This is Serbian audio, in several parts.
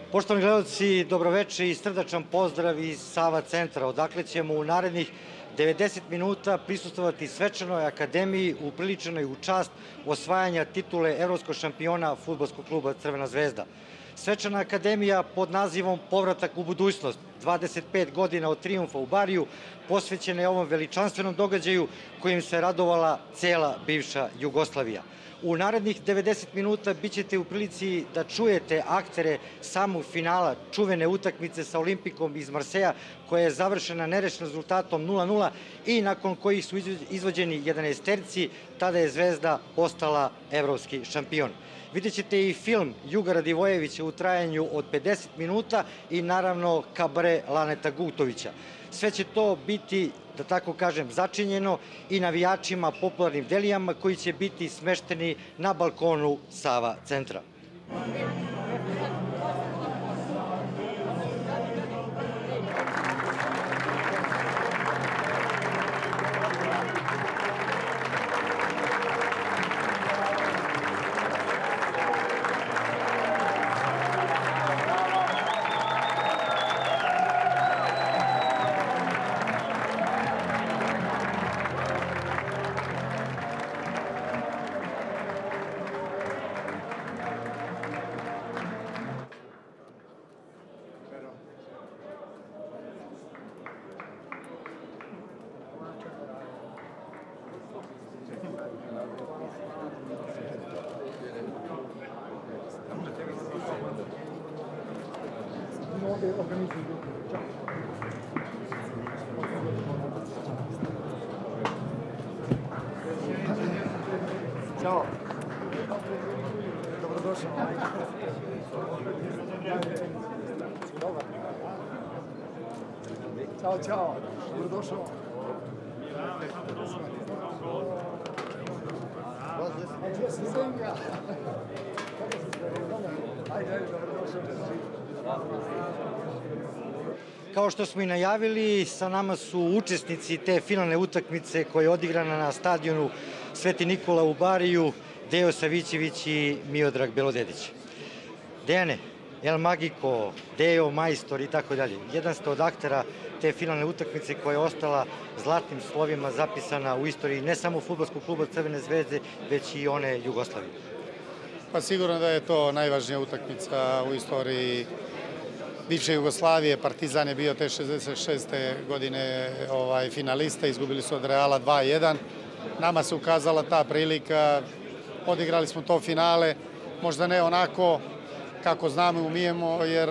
Poštovani gledalci, dobroveče i srdačan pozdrav iz Sava centra, odakle ćemo u narednih 90 minuta prisustvovati svečanoj akademiji upriličenoj u čast osvajanja titule evropskog šampiona fudbalskog kluba Crvena zvezda. Svečana akademija pod nazivom Povratak u budućnost, 25 godina od trijumfa u Bariju, posvećena je ovom veličanstvenom događaju kojim se radovala cela bivša Jugoslavija. U narednih 90 minuta bit ćete u prilici da čujete aktere samog finala čuvene utakmice sa Olimpikom iz Marseja, koja je završena nerešenim rezultatom 0:0 i nakon kojih su izvođeni 11-terci, tada je Zvezda postala evropski šampion. Vidjet ćete i film Juga Radivojevića u trajanju od 50 minuta i naravno kabare Laneta Gutovića. Sve će to biti, da tako kažem, začinjeno i navijačima popularnim delijama koji će biti smešteni na balkonu Sava centra. Ćao. Dobrodošao. Ćao, čao. Dobrodošao. Kao što smo i najavili, sa nama su učesnici te finalne utakmice koja je odigrana na stadionu Sveti Nikola u Bariju, Dejo Savićević i Miodrag Belodedić. Dejane, El Magico, Dejo, Majstor i tako dalje. Jedan ste od aktera te finalne utakmice koja je ostala zlatnim slovima zapisana u istoriji ne samo fudbalskog kluba Crvene zvezde, već i one Jugoslavije. Pa sigurno da je to najvažnija utakmica u istoriji bivše Jugoslavije. Partizan je bio te 66. godine finalista, izgubili su od Reala 2:1. Nama se ukazala ta prilika, odigrali smo to finale, možda ne onako kako znamo i umijemo, jer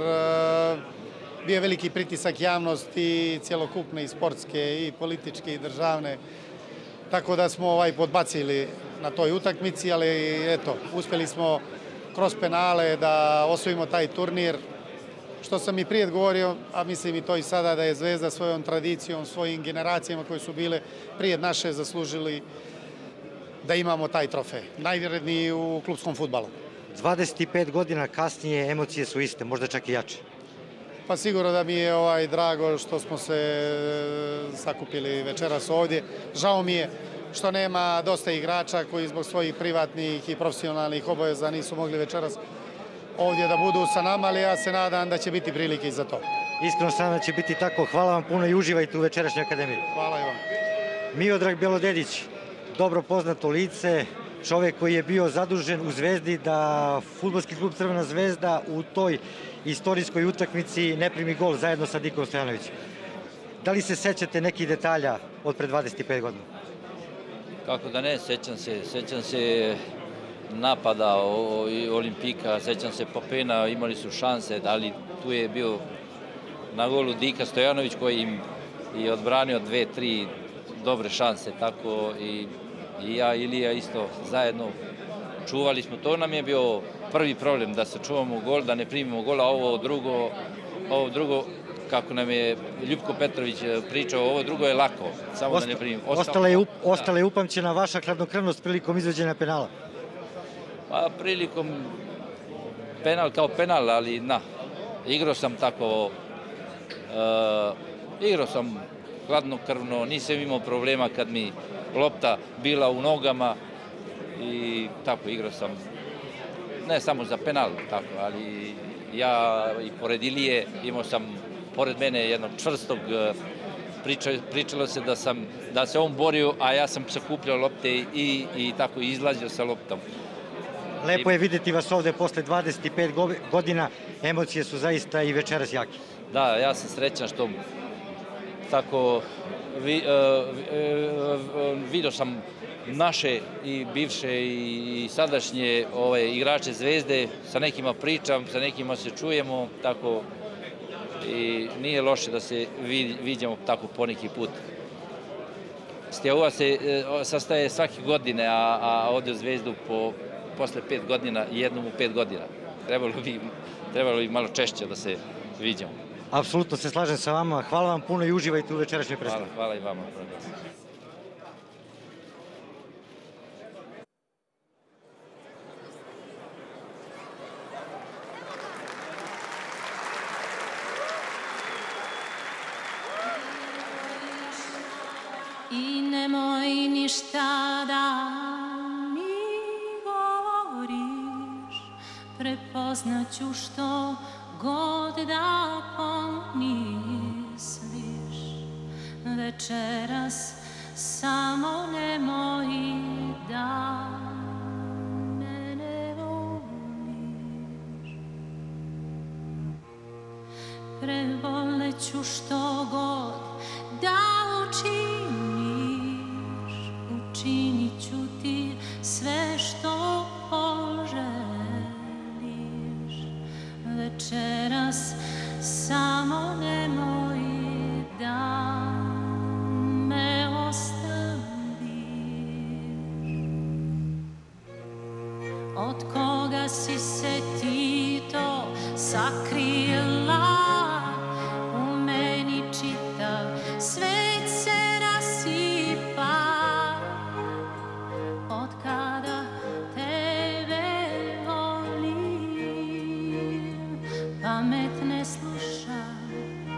bio je veliki pritisak javnosti, cjelokupne i sportske i političke i državne, tako da smo podbacili na toj utakmici, ali eto, uspjeli smo kroz penale da osvojimo taj turnir. Što sam i prije govorio, a mislim i to i sada, da je Zvezda svojom tradicijom, svojim generacijama koje su bile prije naše zaslužili da imamo taj trofej. Najvredniji u klupskom fudbalu. 25 godina kasnije emocije su iste, možda čak i jače. Pa sigurno da mi je drago što smo se sakupili večeras ovdje. Žao mi je što nema dosta igrača koji zbog svojih privatnih i profesionalnih obaveza nisu mogli večeras ovdje da budu sa nama, ali ja se nadam da će biti prilike i za to. Iskreno sam da će biti tako. Hvala vam puno i uživajte u večerašnjoj akademiji. Hvala i vam. Miodrag Belodedić, dobro poznato lice, čovjek koji je bio zadužen u Zvezdi da fudbalski klub Crvena zvezda u toj istorijskoj utakmici ne primi gol zajedno sa Dikom Stojanovićem. Da li se sećate nekih detalja od pre 25 godina? Kako da ne, sećam se napada Olimpika, sećam se Popena, imali su šanse, ali tu je bio na golu Dika Stojanović koji im je odbranio 2-3 dobre šanse, tako i ja i Ilija isto zajedno čuvali smo. To nam je bio prvi problem, da sačuvamo gol, da ne primimo gol, a ovo drugo, kako nam je Ljupko Petrović pričao, ovo drugo je lako, samo da ne primimo. Ostala je upamćena vaša hladnokrvnost prilikom izvođenja penala? Pa prilikom penal kao penal, ali igrao sam tako, igrao sam hladnokrvno, nisam imao problema kad mi lopta bila u nogama i tako igrao sam ne samo za penal, tako, ali ja i pored Ilije imao sam pored mene jednog čvrstog, pričalo se da se on borio, a ja sam sakupljao lopte i tako izlazio sa loptom. Lepo je videti vas ovde posle 25 godina, emocije su zaista i večeras jake. Da, ja sam srećan što tako vidio sam naše i bivše i sadašnje igrače Zvezde, sa nekima pričam, sa nekima se čujemo, tako i nije loše da se viđamo tako poneki put. Steaua se sastaje svake godine, a ovde u Zvezdu posle 5 godina, jednom u 5 godina. Trebalo bi malo češće da se viđamo. Apsolutno se slažem sa vama. Hvala vam puno i uživajte u večerašnjoj predstavi. Hvala i vama. I nemoj ništa da mi govoriš, prepoznaću što god da pomisliš. Večeras samo nemoj da me ne voliš. Preboleću što god da učiniš, učinit ću ti sve što poželiš. Večeras samo nemoj da me ostaviš. Od koga si se ti to sakrila? U meni čitav svet se rasipa. Od kada tebe volim, pamet ne slušam.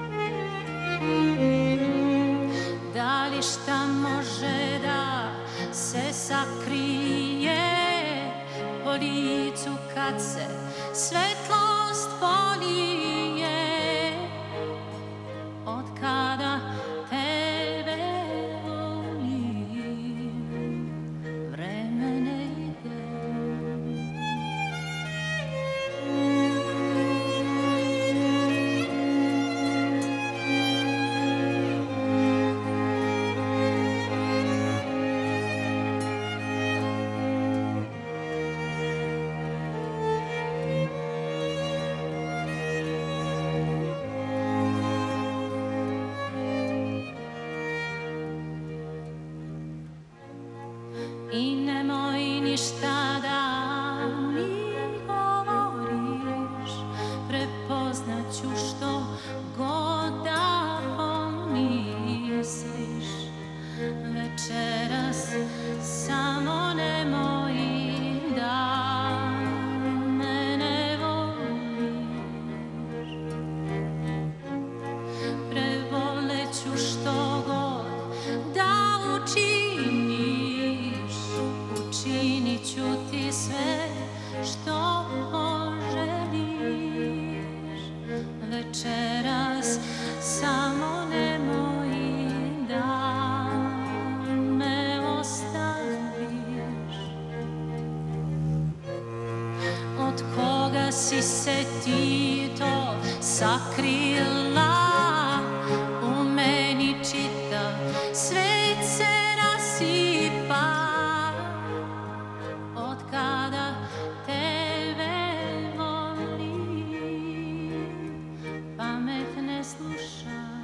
Da li šta može da se sakrije po licu kad se svetlost polije? Od kada tebe volim, vreme ne ide. I nemoj ništa da mi govoriš, prepoznaću što god da pomisliš. Večeras samo nemoj da me ne voliš. Preboleću što god da učiniš, učinit ću ti sve što poželiš. Večeras samo nemoj da me ostaviš. Od koga si se ti to sakrila? U meni čitav svet se rasipa. Od kada tebe volim, pamet ne slušam.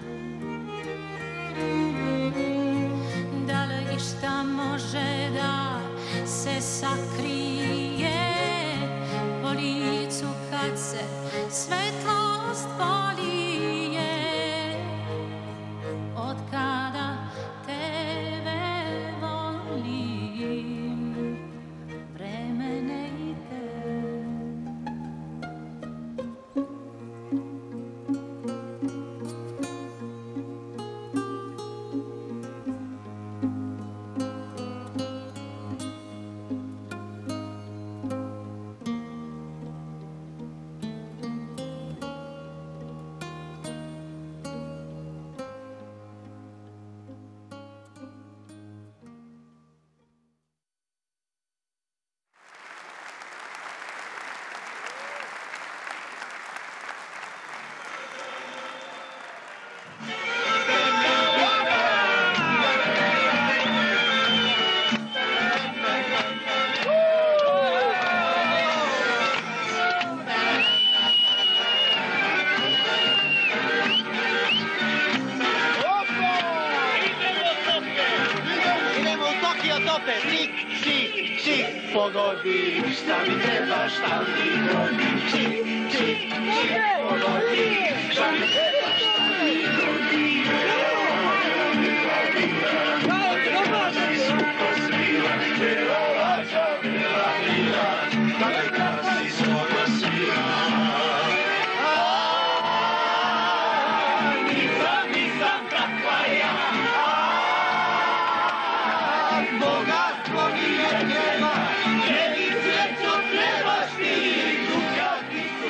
Da li išta može da se sakrije po licu kad se svetlost polije? Od kada tebe volim, vreme ne ide. pogodi, šta mi treba, šta mi godi. Čip, čip, čip, pogodi, šta mi treba, šta mi godi. Posmila, vjerovača, bila, bila, kada si svoga svila. Nisam takva ja, bogatstvo mi je treba, jedin srećo trebaš ti, dukati su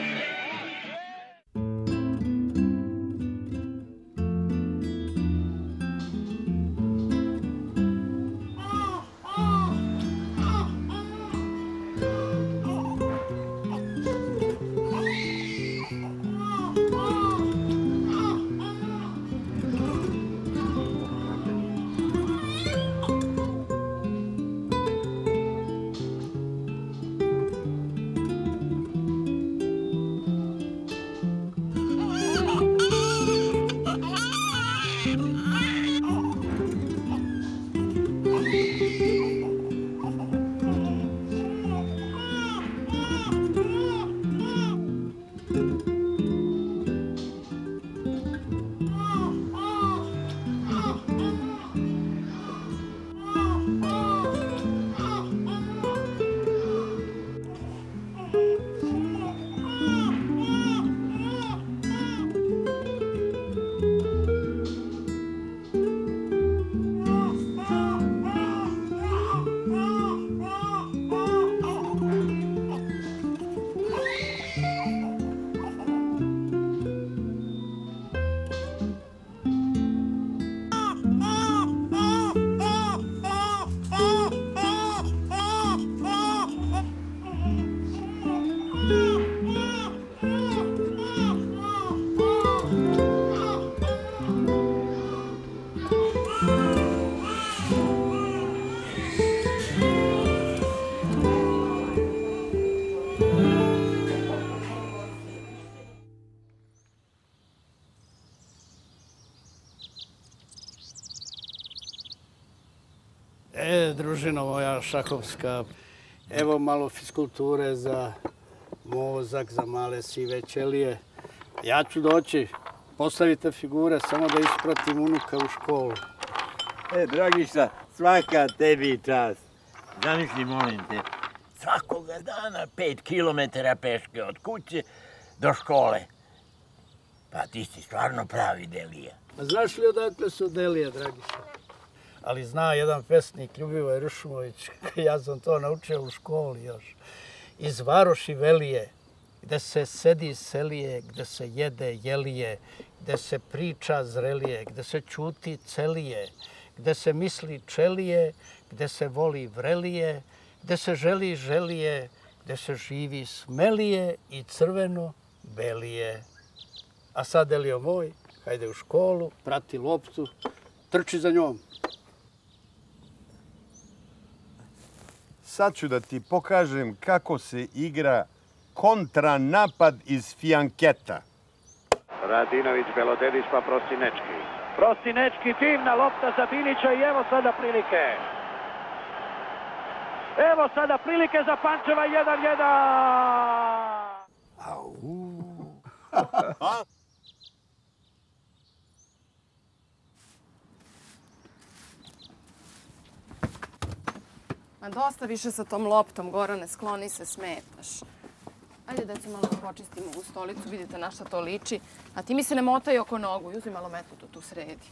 Družino moja šahovska, evo malo fiskulture za mozak, za male sive ćelije. Ja ću doći, postavite figure, samo da ispratim unuka u školu. Dragiša, svaka tebi čast. Zamisli, molim te, svakoga dana 5 kilometara peške od kuće do škole. Pa ti si stvarno pravi Delija. A znaš li odakle su Delija, Dragiša? Ali zna jedan pesnik, Ljubivoj Rušumović, ja sam to naučio u školi još, iz Varoši Velije, gde se sedi selije, gde se jede jelije, gde se priča zrelije, gde se ćuti celije, gde se misli čelije, gde se voli vrelije, gde se želi želije, gde se živi smelije i crveno belije. A sad, Delio moj, hajde u školu, prati loptu, trči za njom. Sad ću da ti pokažem kako se igra kontranapad iz fijanketa. Radinović, Belodedić pa Prostinečki. Prostinečki, divna lopta za Binića i evo sada prilike. Evo sada prilike za Pančeva 1-1. Au. Ma dosta više sa tom loptom, Gorane, skloni se, smetaš. Ajde, deco, malo da počistimo ovu stolicu, vidite na šta to liči. A ti mi se ne motaj oko nogu, uzmi malo metlu tu sredi.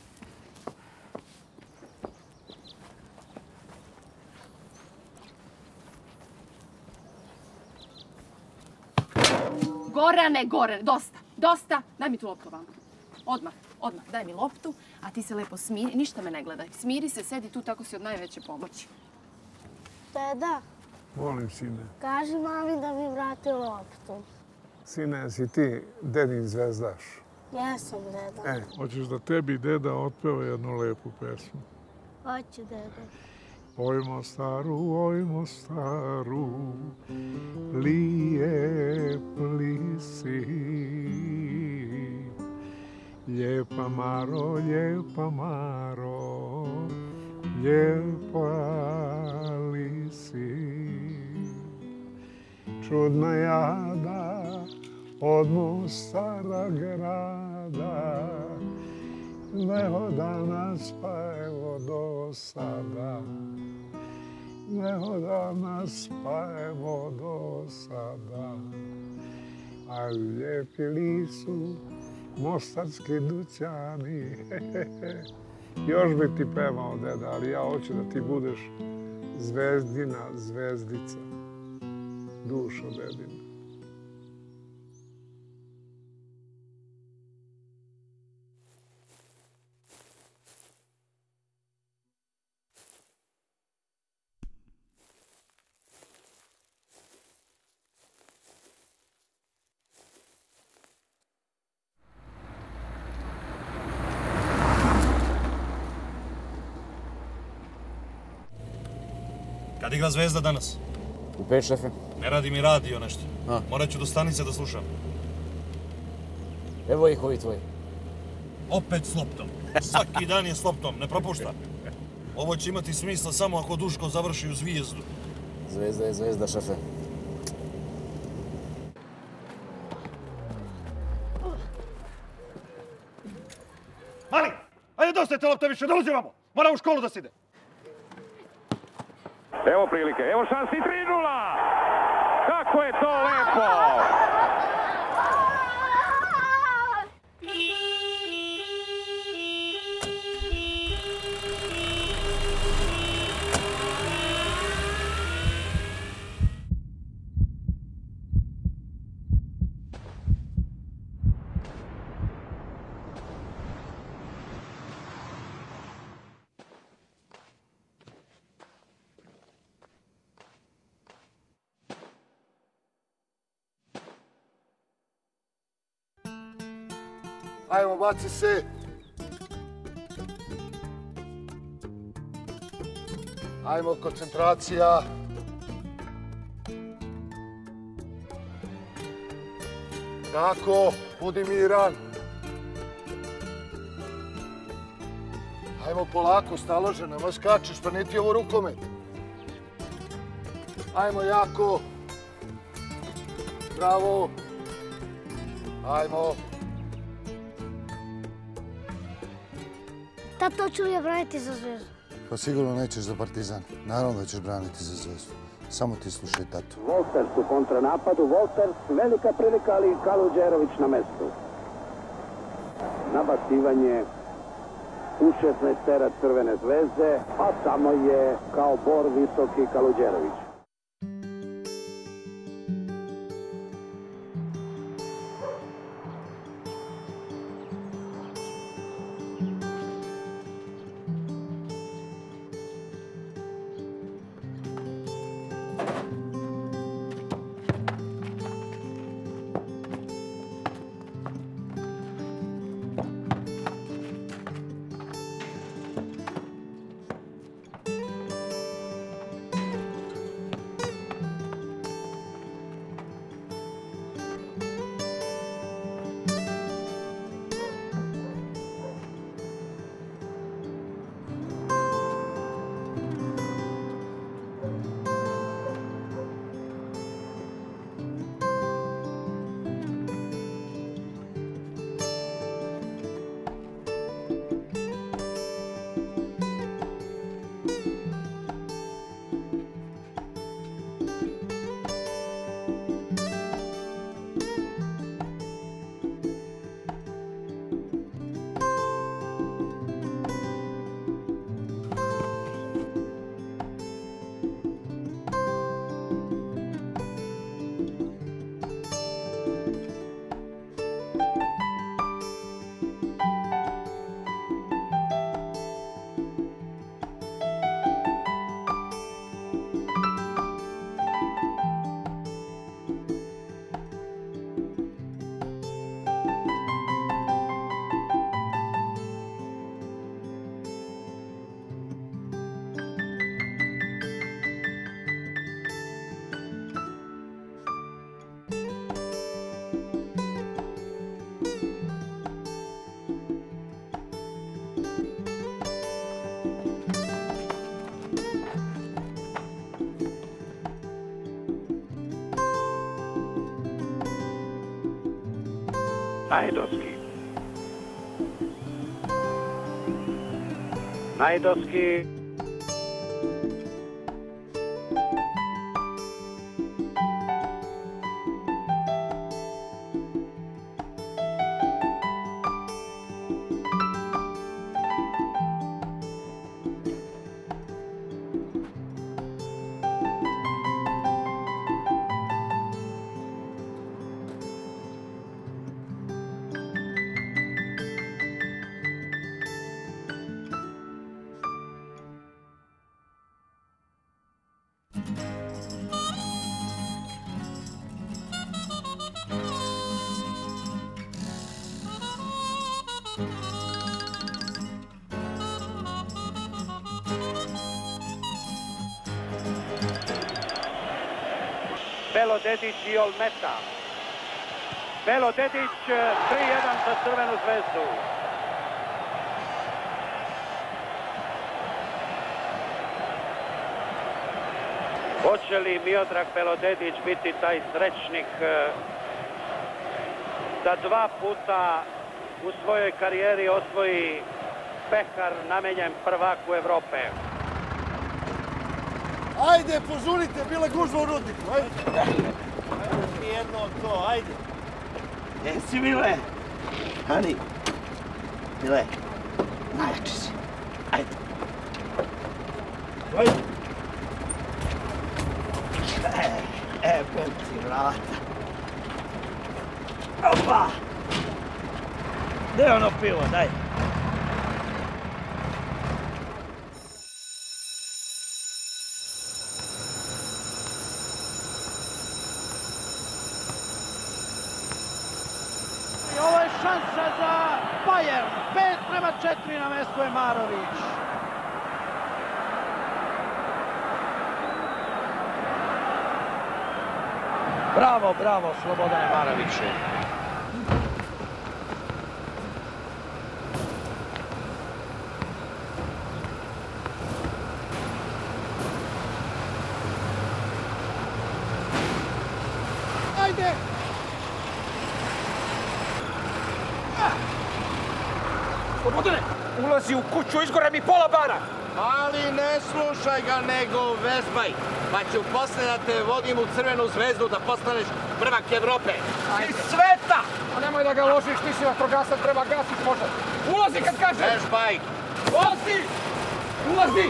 Gorane, dosta, daj mi tu loptu vam. Odmah, daj mi loptu, a ti se lepo smiri, ništa me ne gledaj. Smiri se, sedi tu, tako si od najveće pomoći. Deda. Volim, sine. Kaži mami da mi vrati loptu. Sine, si ti dedin zvezdaš? Jesam, deda. Hoćeš da tebi deda otpeva jednu lepu pesmu? Hoću, deda. Oj Mostaru, lijep li si. Lijepa Maro, lijepa li si. čudna jada od Mostara grada, neho danas pa evo do sada, neho danas pa evo do sada, a ljepili su mostarski dućani. Još bi ti pevao, deda, ali ja hoću da ti budeš zvezdina, zvezdica, dušo dedina. Kad igra Zvezda danas? U 5, šefe. Ne radi mi radio nešto. Morat ću do stanice da slušam. Evo ih ovi tvoji. Opet s loptom. Svaki dan je s loptom, ne propušta. Ovo će imati smisla samo ako Duško završi u Zvijezdu. Zvezda je zvezda, šefe. Mali, ajde dosta je te lopta više, dolazi vamo. Mora u školu da se ide. Evo prilike, evo šansi 3-0! Kako je to lepo! Ajmo, baci se. Ajmo, koncentracija. Tako, budi miran. Ajmo polako, stalože, nema skačeš, pa niti ovo rukomet. Ajmo jako. Bravo. Ajmo. Tato, hoću li je braniti za Zvezdu? Pa sigurno nećeš za Partizan. Naravno da ćeš braniti za Zvezdu. Samo ti slušaj tatu. Volters u kontranapadu, Volters, velika prilika, ali Kaludjerović na mestu. Nabacivanje u 16 Crvene Zvezde, a samo je kao bor visoki Kaludjerović. Najdovski. Najdovski. Belo Dedić i Olmeta. Belo Dedić 3:1 za Crvenu zvezdu. Hoće li Miodrag Belodedić biti taj srećnik da 2 puta u svojoj karijeri osvoji pehar namenjen prvaku Evrope? Ajde, požurite, bila gužva u rudniku, ajde. Jedno to, ajde. Jesi, Mile? Hani, Mile, najjači si. Ajde. Ajde. Pepci vrata. Opa! Gde je ono pivo, daj. Ovo je šansa za Bayern. 5:4 na mesto je Marović. Bravo, bravo, Slobodane Maroviću. Ajde! Slobodane, ulazi u kuću, izgore mi pola bara. Ali ne slušaj ga, nego vežbaj. Pa ću posle da te vodim u Crvenu zvezdu da postaneš prvak Evrope. Iz sveta! A nemoj da ga ložiš, ti si vatrogasac, treba gasit požar. Ulazi kad kažem! Vežbaj! Ulazi! Ulazi!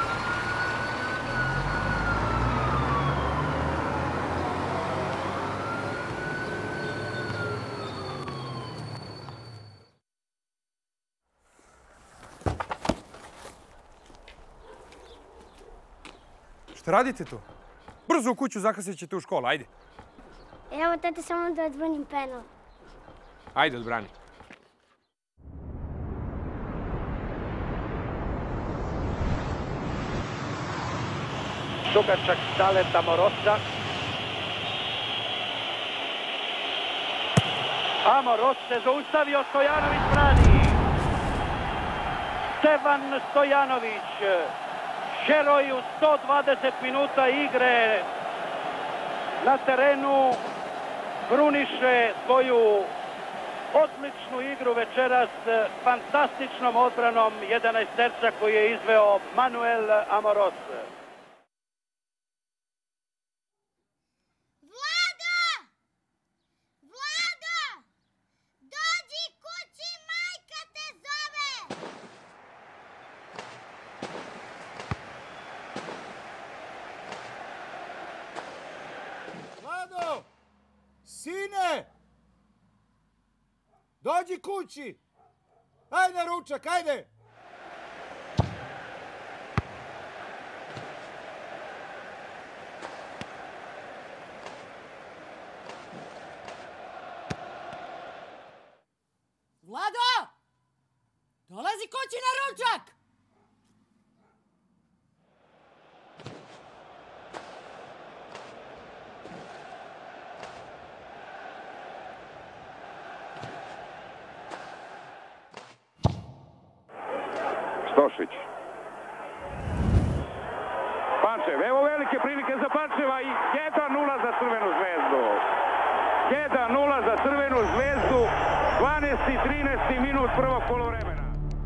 Šta radite tu? Brzo u kuću, zakasnit ćete u školu, ajde. Evo, tete, samo da odbranim penal. Ajde, odbrani. Dugačak Daleta Morosa. A Moros se zaustavio, Stojanović brani. Stevan Stojanović, heroj u 120 minuta igre na terenu, kruniše svoju odličnu igru večeras fantastičnom odbranom 11-terca koji je izveo Manuel Amoros. Sine! Dođi kući! Ajde na ručak, ajde! Vlado! Dolazi kući na ručak! Stošić. Pančev, evo velike prilike za Pančeva i 1:0 za Crvenu zvezdu. 1:0 za Crvenu zvezdu. 13. minut prvog poluvremena.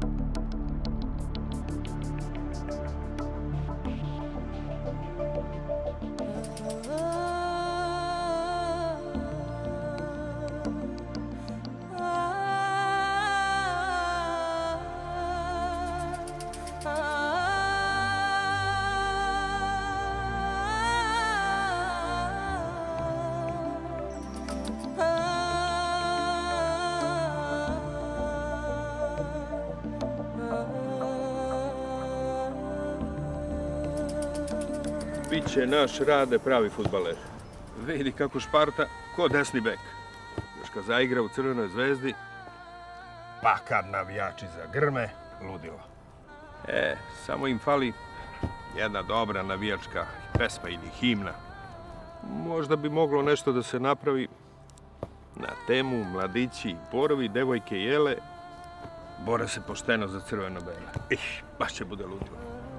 Biće naš Rade pravi fudbaler. Vidi kako Šparta, ko desni bek. Još kad zaigra u Crvenoj zvezdi, pa kad navijači zagrme, ludilo. Samo im fali jedna dobra navijačka pesma ili himna. Možda bi moglo nešto da se napravi na temu mladići, borovi, devojke jele, bore se pošteno za crveno-bele. Baš će bude ludilo.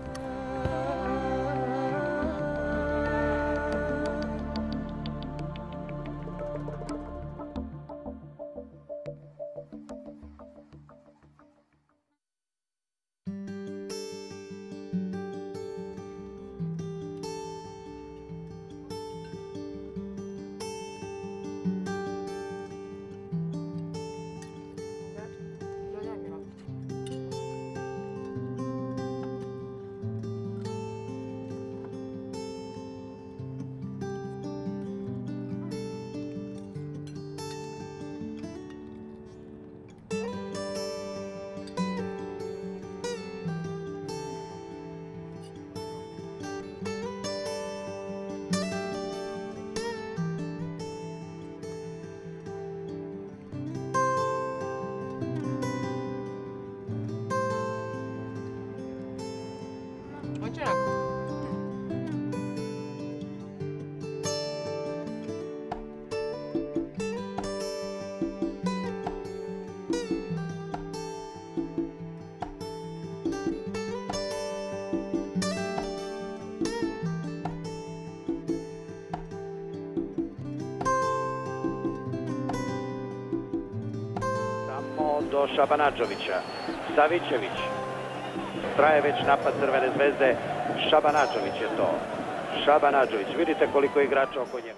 Do Šabanađovića. Savićević. Traje već napad Crvene zvezde. Šabanađović je to. Šabanađović. Vidite koliko je igrača oko njega.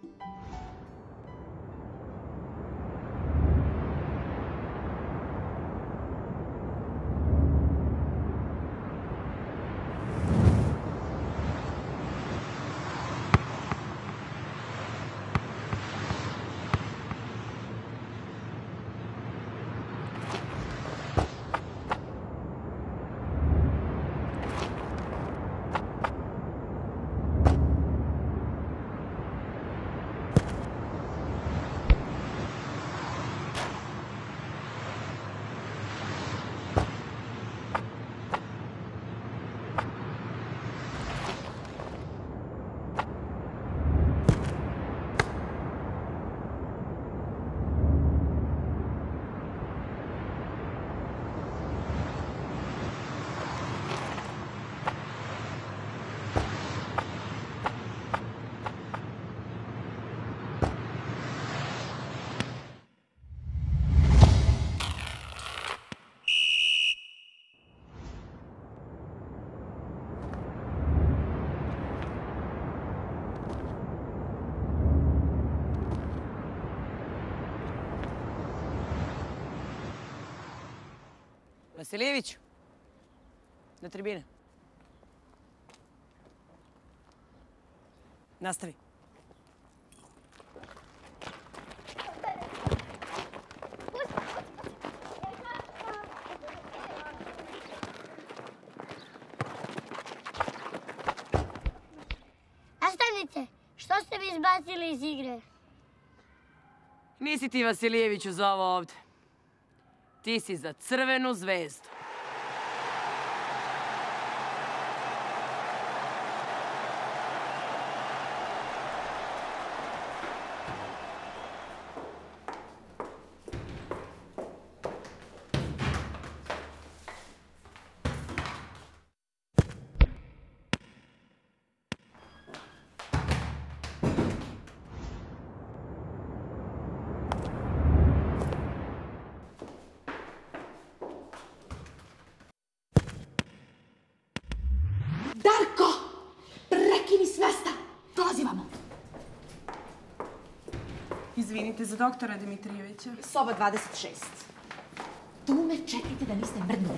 Vasiljević, na tribine. Nastavi. Nastavnice, što ste mi izbacili iz igre? Nisi ti, Vasiljeviću, za ovo ovde. Ti si za Crvenu zvezdu. Izvinite, za doktora Dimitrijevića. Soba 26. Tu me čekajte da niste mrdnuli.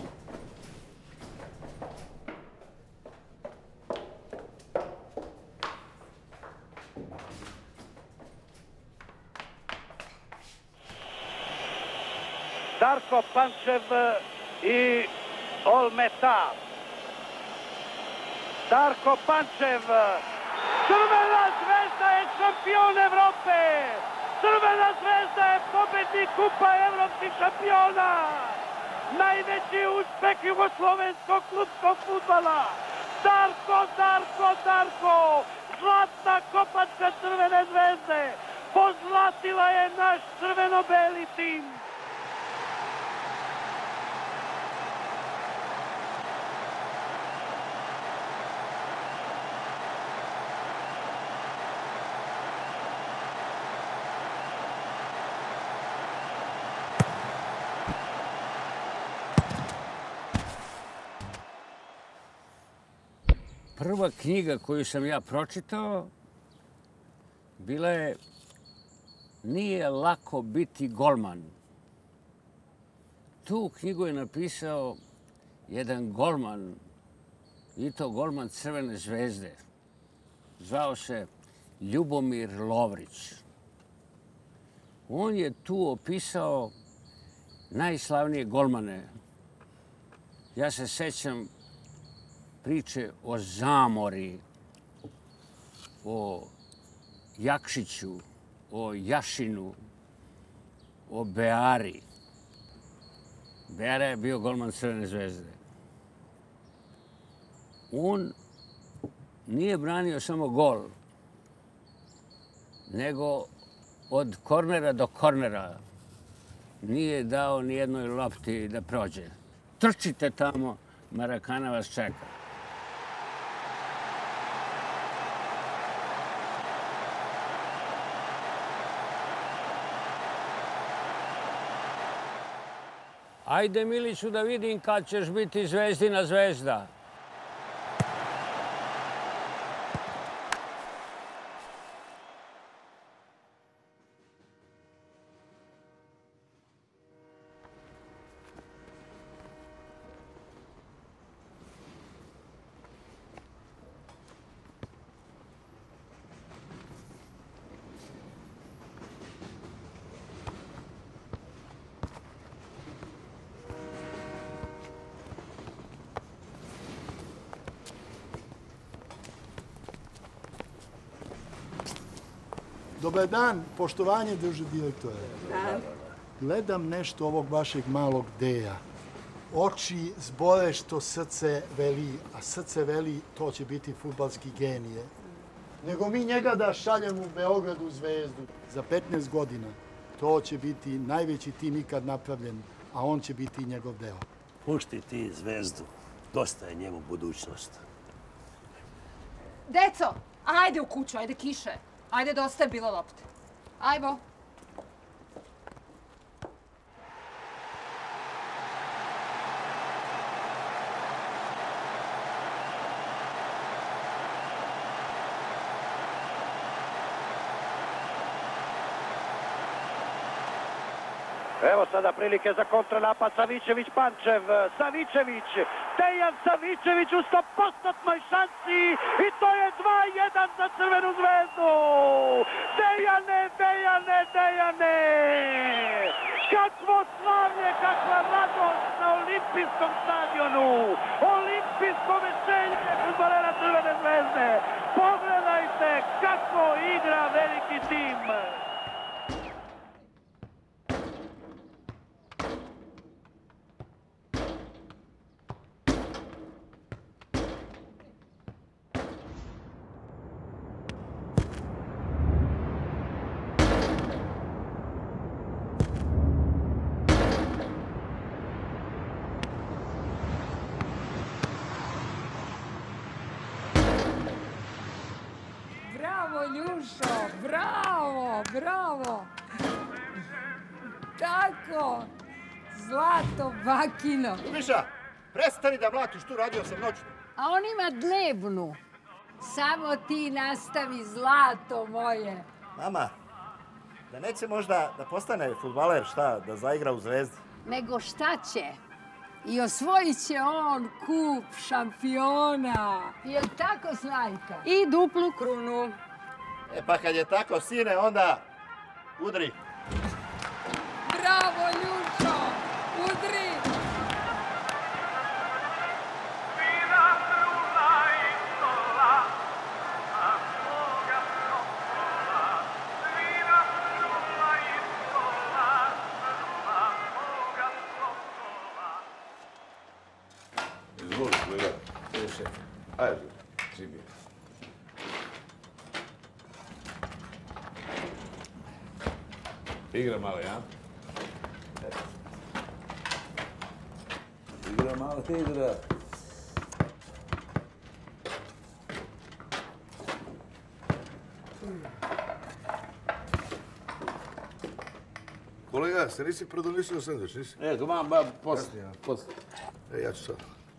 Darko Pančev i Olmeta. Darko Pančev. Crvena zvezda je šampion Evrope. Crvena zvezda je pobednik Kupa evropskih šampiona. Najveći uspeh jugoslovenskog klubskog fudbala. Darko, Darko, Darko. Zlatna kopačka Crvene zvezde. Pozlatila je naš crveno-beli tim. Prva knjiga koju sam ja pročitao bila je Nije lako biti golman. Tu knjigu je napisao jedan golman, i to golman Crvene zvezde. Zvao se Ljubomir Lovrić. On je tu opisao najslavnije golmane. Ja se sećam priče o Zamori, o Jakšiću, o Jašinu, o Beari. Beara je bio golman Crvene zvezde. On nije branio samo gol, nego od kornera do kornera nije dao ni jednoj lopti da prođe. Trčite tamo, Marakana vas čeka. Ajde, Miliću, da vidim kad ćeš biti Zvezdina zvezda. Dobar dan, poštovanje, druže direktore. Dan. Gledam nešto ovog vašeg malog Deja. Oči zbore što srce veli, a srce veli to će biti fudbalski genije. Nego mi njega da šaljemo u Beogradu Zvezdu. Za 15 godina to će biti najveći tim ikad napravljen, a on će biti njegov deo. Pušti ti Zvezdu. Dosta je njemu budućnost. Deco, ajde u kuću, ajde kiše. Ajde, dosta je bilo lopte. Ajmo. Evo sada prilike za kontranapad, Savićević, Pančev, Savićević, Dejan Savićević u 100%-noj šansi i to je 2-1 za Crvenu zvezdu. Dejane, Dejane, Dejane! Kakvo slavlje, kakva radost na olimpijskom stadionu! Olimpijsko veselje fudbalera Crvene zvezde! Pogledajte kako igra veliki tim! Bravo, Ljušo, bravo, bravo. Tako, zlato bakino. Miša, prestani da mlatiš tu, radio sam noćno. A on ima dlebnu. Samo ti nastavi, zlato moje. Mama, Da neće možda da postane fudbaler, šta, da zaigra u Zvezdi? Nego šta će? I osvojit će on kup šampiona. Jel tako, Slajka? I duplu krunu. Pa kad je tako, sine, onda udri. Bravo, Ljušo! Udri! Izvoli, kolega. Ajde, živi. Igra malo, ja? Igra malo, igra. Kolega, se nisi predomislio sandvič, nisi? Eto, mam, poslije. Ja ću sad.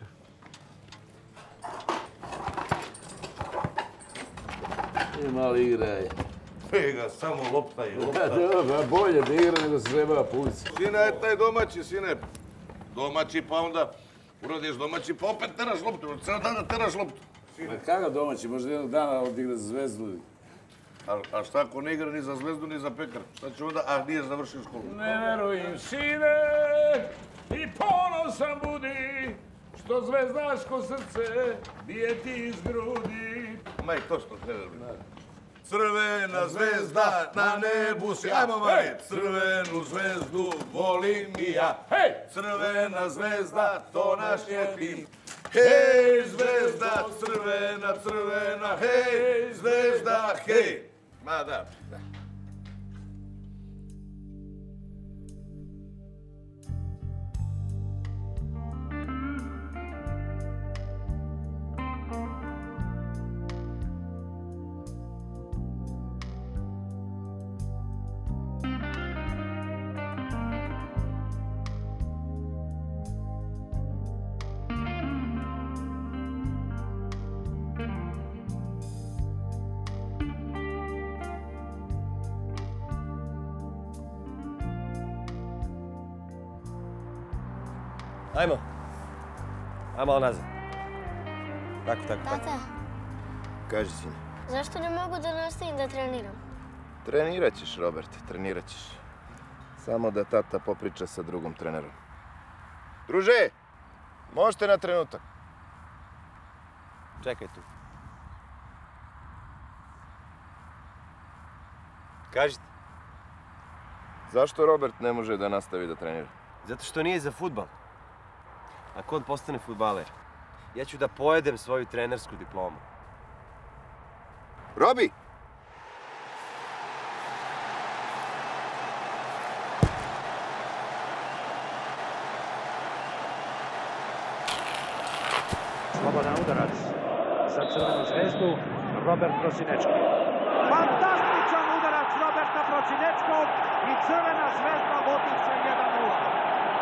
Malo igraj. Pega, samo lopta i lopta. Bolje da igra nego se treba puci. Sine, je taj domaći, sine. Domaći, pa onda uradiš domaći, pa opet teraš loptu. Cijel dana teraš loptu. Ma kakav domaći? Možda jednog dana odigra za Zvezdu. A šta ako ne igra ni za Zvezdu, ni za Pekar? Šta će onda, a nije završio školu? Ne verujem, sine, i ponosan budi, što zvezdaško srce bije ti iz grudi. Maj, to što treba. Crvena zvezda na nebu si, ajmo mali, crvenu zvezdu volim i ja. Crvena zvezda, to naš je tim. Hej, zvezda, crvena, crvena, hej, zvezda, hej. Ma da. Ajmo. Ajmo malo nazad. Tako. Tata, Kaži, sine. zašto ne mogu da nastavim da treniram? Trenirat ćeš, Robert, trenirat ćeš. Samo da tata popriča sa drugom trenerom. Druže, možete na trenutak? Čekaj tu. Kažite. Zašto Robert ne može da nastavi da trenira? Zato što nije za fudbal. Ako on postane fudbaler, ja ću da pojedem svoju trenersku diplomu. Robi! Slobodan udarac za Crvenu zvezdu, Robert Prosinečki. Fantastičan udarac Roberta Prosinečkog i Crvena zvezda vodi se 1:0.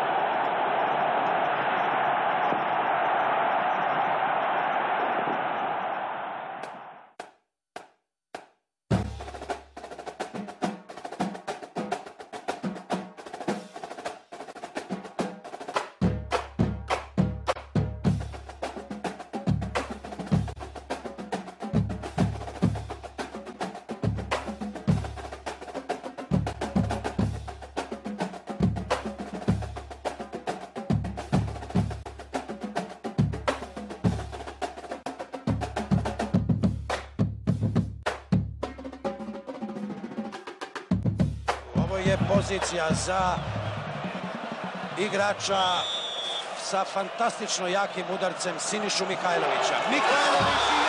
Je pozicija za igrača sa fantastično jakim udarcem Sinišu Mihajlovića. Mihajlović i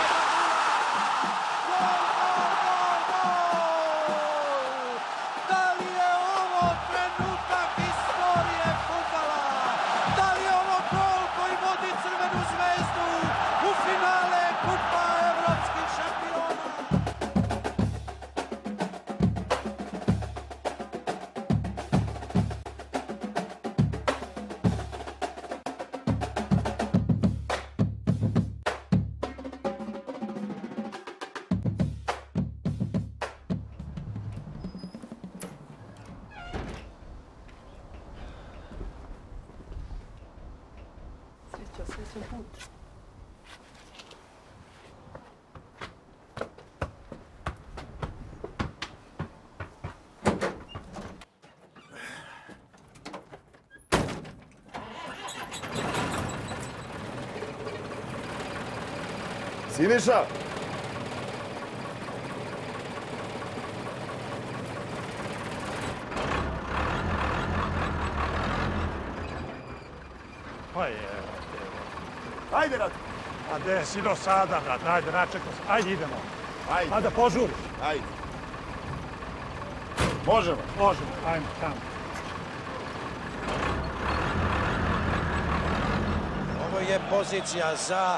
1:0! Da li je ovo trenutak istorije fudbala? Da li je ovo gol koji vodi Crvenu zvezdu u finale Kupa evropskih šampiona? se put. Siniša! Pa je. Ajde, Ratko! A gde si do sada, brate? Ajde, načekaj se. Ajde, idemo. Ajde. Pa da požuriš. Ajde. Možemo. Možemo, ajmo tamo. Ovo je pozicija za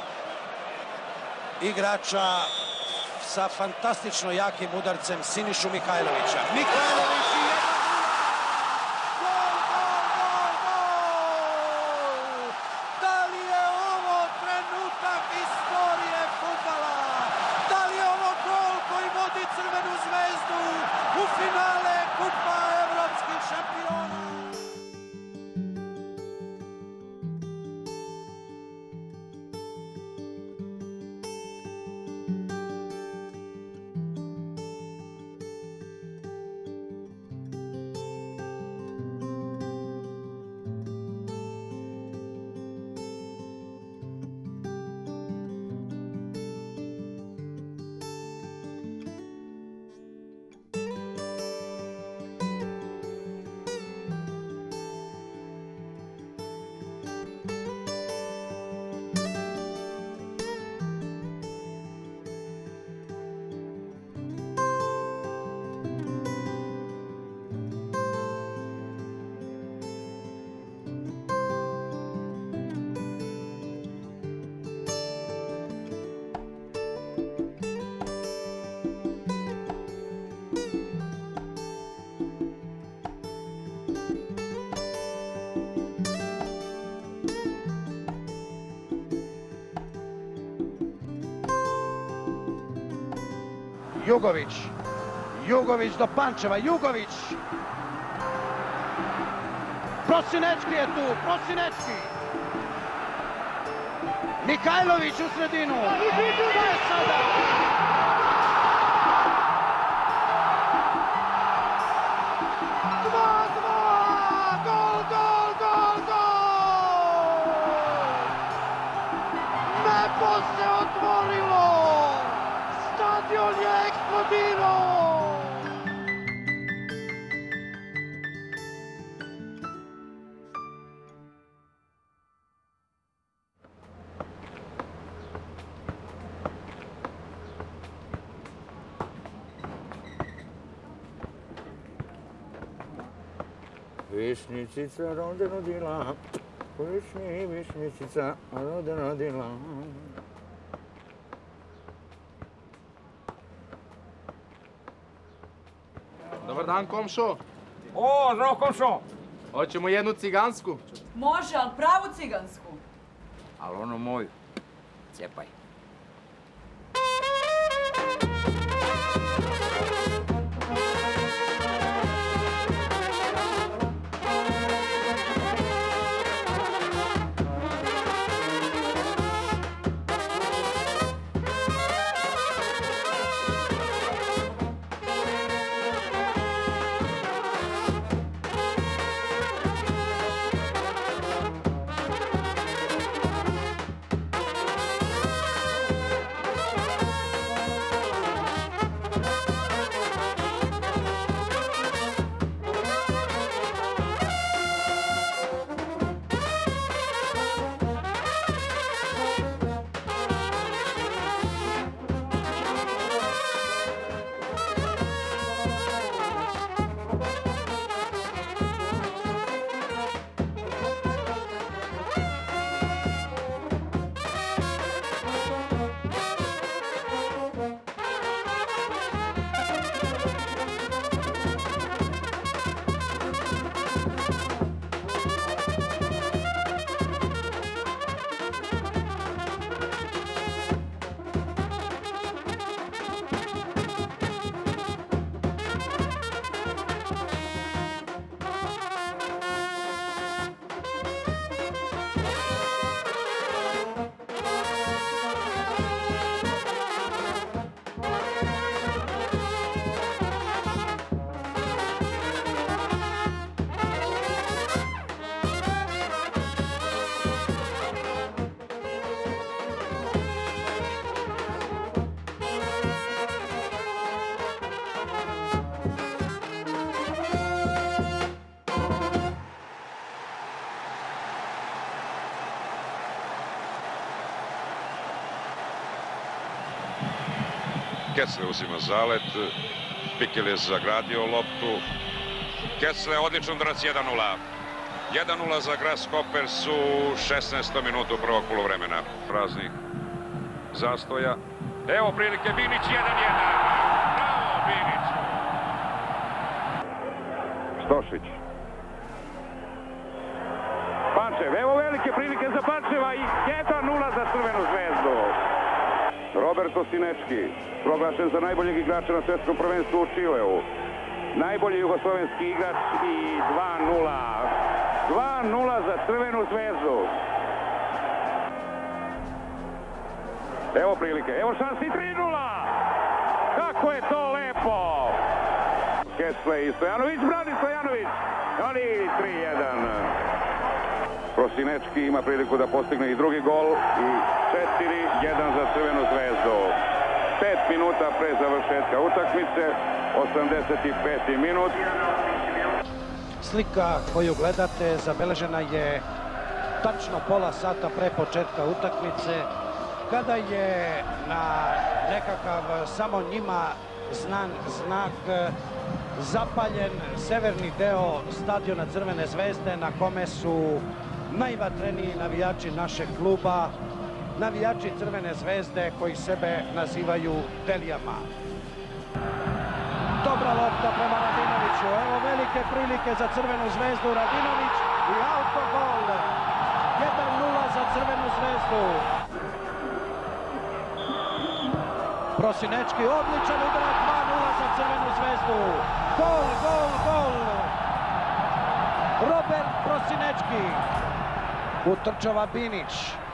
igrača sa fantastično jakim udarcem Sinišu Mihajlovića. Mihajlović i 1-0! Gol, gol, gol, gol! Da li je ovo trenutak istorije fudbala? Da li je ovo gol koji vodi Crvenu zvezdu u finale Kupa evropskih šampiona? Jugović. Jugović do Pančeva. Jugović. Prosinečki je tu. Prosinečki. Mihajlović u sredinu. Šta je sada? Gol, gol, gol, gol! Nebo se otvorilo! Stadion je eksplodirao! Višnjičica rode rodila, višnji, višnjičica rode rodila. Dobar dan, komšo. O, zdravo, komšo. Hoćemo jednu cigansku. Može, ali pravu cigansku. Ali ono moju. Cijepaj. Kecler uzima zalet. Pikel je zagradio loptu. Kecler, odličan udarac, 1:0. 1:0 za Grasshoppers u 16. minutu prvog poluvremena. Raznih zastoja. Evo prilike, Binić 1:1. Bravo, Binić. Stošić. Pančev, evo velike prilike za Pančeva i 1:0 za Crvenu zvezdu. Roberto Sinečki, proglašen za najboljeg igrača na svjetskom prvenstvu u Čileu. Najbolji jugoslovenski igrač i 2:0. 2:0 za Crvenu zvezdu. Evo prilike, evo šansi 3:0. Kako je to lepo. Kecler i Stojanović, brani Stojanović. Oni 3:1. Prosinečki ima priliku da postigne i drugi gol i 4:1 za Crvenu zvezdu. 5 minuta pre završetka utakmice, 85. minut. Slika koju gledate zabeležena je tačno pola sata pre početka utakmice, kada je na nekakav samo njima znan znak zapaljen severni deo stadiona Crvene zvezde, na kome su najvatreniji navijači našeg kluba, navijači Crvene zvezde koji sebe nazivaju Telijama. Dobra lopta prema Radinoviću, evo velike prilike za Crvenu zvezdu, Radinović i autogol. 1:0 za Crvenu zvezdu. Prosinečki, odličan udarac, 2:0 za Crvenu zvezdu. Gol, gol, gol. Robert Prosinečki. Utrčava Binić.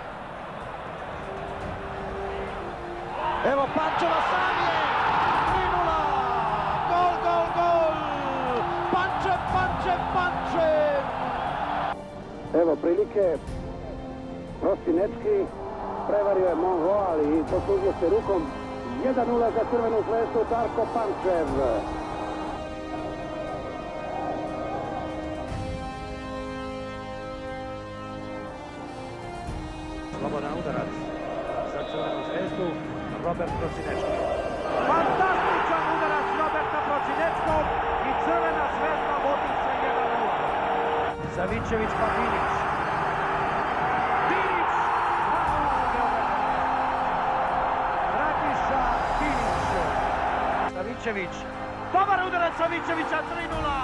Evo Pančeva, sam je. 3:0. Gol, gol, gol. Pančev, Pančev, Pančev. Evo prilike. Prosinečki prevario je Mongo, ali poslužio se rukom. 1:0 za Crvenu zvezdu, Darko Pančev. Slobodan udarac za Crvenu zvezdu, Robert Prosinečki. Fantastičan udarac Roberta Prosinečkog i Crvena zvezda vodi se 1:0. Savićević pa Binić. Binić! Radiša Binić. Savićević. Dobar udarac Savićevića, 3:0.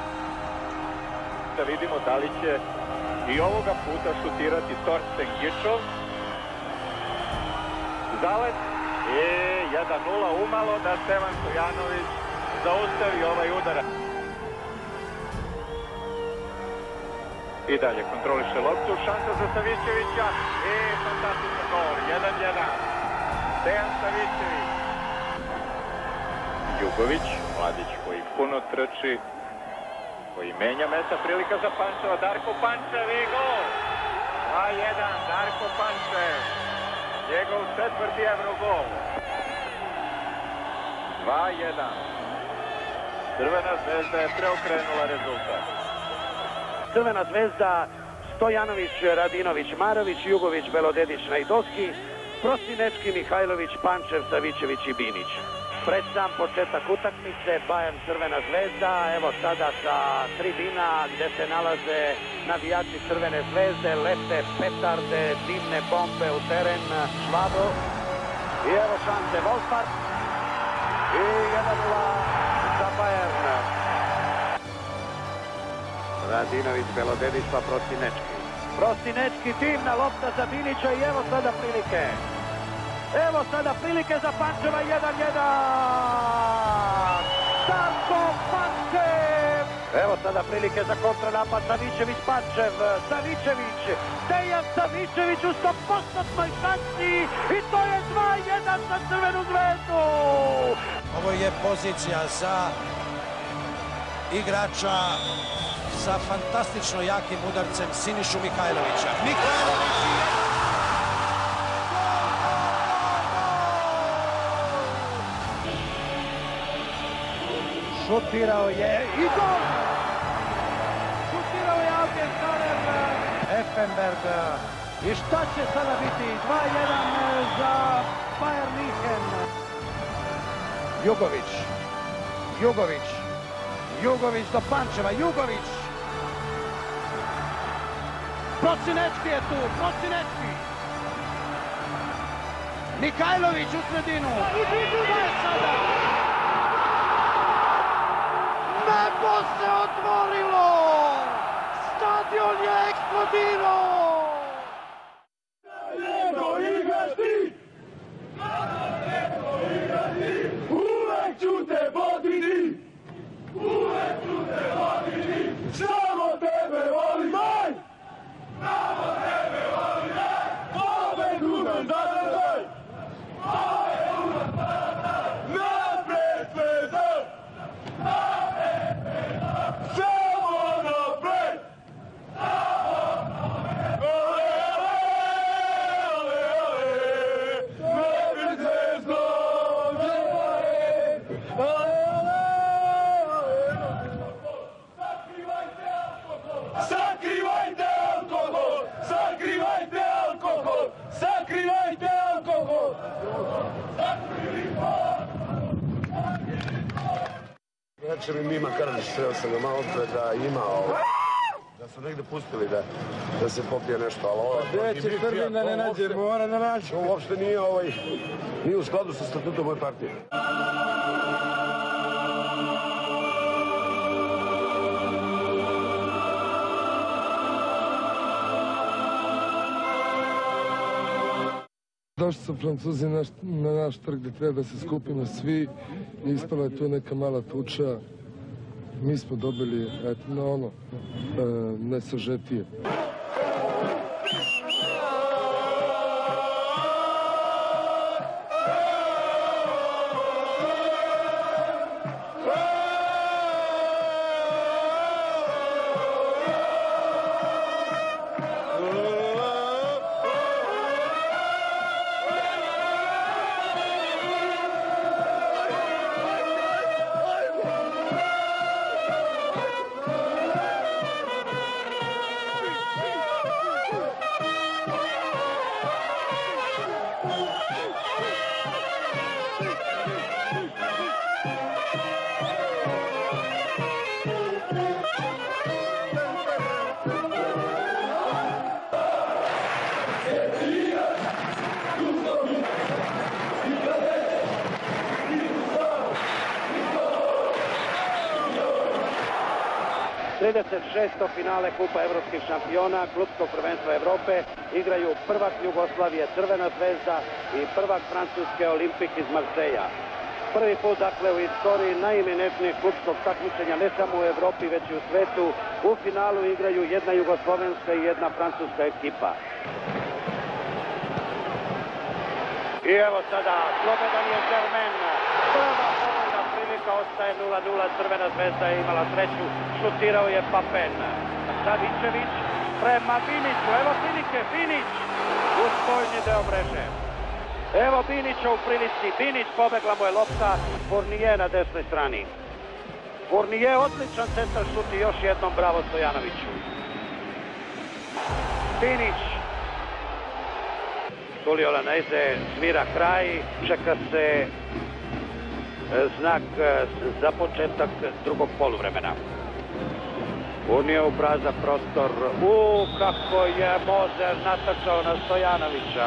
Da vidimo da li će i ovoga puta šutirati Torsten Gičov. Zalet i 1:0 umalo da Stevan Stojanović zaustavi ovaj udarac. I dalje kontroliše loptu, šansa za Savićevića i fantastičan gol, 1:1. Dejan Savićević. Jugović, mladić koji puno trči, koji menja mesta, prilika za Pančeva, Darko Pančev i gol! 2:1, Darko Pančev, njegov 4. Evrogol. 2:1. Crvena zvezda je preokrenula rezultat. Crvena zvezda, Stojanović, Radinović, Marović, Jugović, Belodedić, Najdoski, Prosinečki, Mihajlović, Pančev, Savićević i Binić. Pred sam početak utakmice, Bayern Crvena zvezda, evo sada sa tribina gde se nalaze navijači Crvene zvezde, lete petarde, dimne bombe u teren, Švabo. I evo šanse Wolfart. I 1:0 za Bayern. Radinović, Belodedić pa Prosinečki. Prosinečki, divna lopta za Binića i evo sada prilike. Evo sada prilike za Pančeva, 1:1. Darko Pančev. Evo sada prilike za kontranapad, Savićević, Pančev, Savićević, Dejan Savićević u 100% šansi i to je 2:1 za Crvenu zvezdu. Ovo je pozicija za igrača sa fantastično jakim udarcem Sinišu Mihajlovića. Mihajlović je... Šutirao je i gol! Šutirao je Algen Kaler, Effenberg. I šta će sada biti? 2:1 za Bayern München. Jugović. Jugović. Jugović do Pančeva. Jugović. Prosinečki je tu. Prosinečki. Mihajlović u sredinu. Pa je sada. Nebo se otvorilo. Stadion je eksplodirao. Uvek ću te voditi, uvek ću te voditi, samo tebe volim, aj! Samo tebe volim, aj! Pobedu nam zadaj! Pobedu nam zadaj! Napred, Zvezda! Napred, Zvezda! Samo napred! Samo napred! Ole, ole, ole! Napred, Zvezda! Sakrivajte alkohol! Sakrivajte alkohol! Sakrivajte alkohol! Reče mi Mima Kardić, sreo sam ga malo pre da ima da su negde pustili da se popije nešto, ali ovo... Gde će Srbin da ne nađe, mora da nađe. Ovo uopšte nije u skladu sa statutom moje partije. Došli su Francuzi na naš trg gde treba da se skupimo svi i ispala je tu neka mala tuča. Mi smo dobili, eto, na ono, nesažetije. Finale Kupa evropskih šampiona, klubskog prvenstva Evrope, igraju prvak Jugoslavije Crvena zvezda i prvak Francuske Olimpik iz Marseja. Prvi put, dakle, u istoriji najimenečnijeg klubskog takmičenja ne samo u Evropi, već i u svetu, u finalu igraju jedna jugoslovenska i jedna francuska ekipa. I evo sada, slobodan je Germain. Prva povoljna prilika, ostaje 0:0, Crvena zvezda je imala sreću, šutirao je Papen. Savićević prema Biniću, evo prilike, Binić u spoljni deo mreže. Evo Binića u prilici, Binić, pobegla mu je lopta, Fournier na desnoj strani. Fournier, odličan centar šut i još jednom bravo Stojanoviću. Binić. Tulio Lanese svira kraj, čeka se znak za početak drugog poluvremena. Unio u prazan prostor. Kako je Mozer natačao na Stojanovića.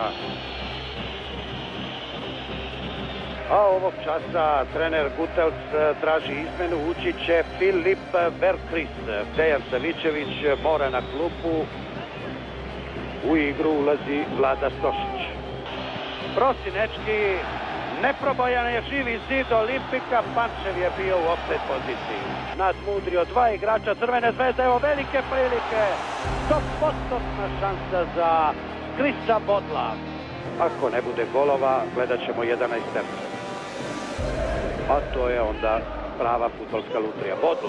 A ovog časa trener Gutels traži izmenu. Ući će Filip Berkris. Dejan Savićević mora na klupu. U igru ulazi Vlada Stošić. Prosinečki, neprobojan je živi zid Olimpika, Pančev je bio u offset poziciji. Nadmudrio dva igrača Crvene zvezde, evo velike prilike. 100% šansa za Krisa Bodla. Ako ne bude golova, gledat ćemo 11 terca. A to je onda prava fudbalska lutrija. Bodlu.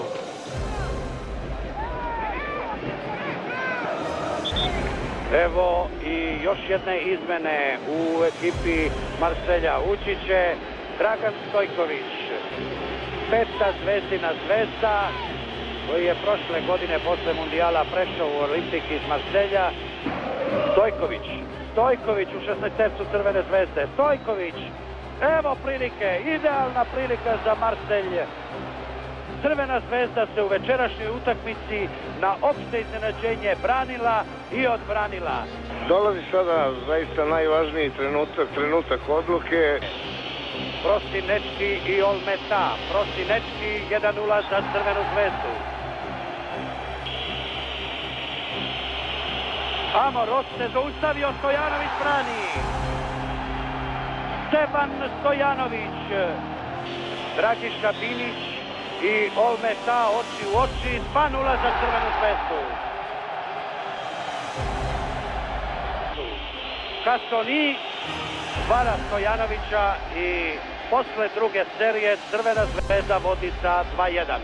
Evo i još jedne izmene u ekipi Marselja. Ući će Dragan Stojković, peta zvezdina zvezda, koji je prošle godine posle mundijala prešao u Olimpik iz Marselja. Stojković u 16 tercu Crvene zvezde. Stojković Evo prilike, idealna prilika za Marselj. Crvena zvezda se u večerašnjoj utakmici na opšte iznenađenje branila i odbranila. Dolazi sada zaista najvažniji trenutak odluke. Prostinečki i Olmeta. Prostinečki 1:0 za Crvenu zvezdu. Amorot se zaustavio, Stojanović brani. Stefan Stojanović, Dragiša Binić i Olmeta oči u oči, 2:0 za Crvenu zvezdu. Kasoni, vara Stojanovića i posle druge serije Crvena zvezda vodi sa 2:1.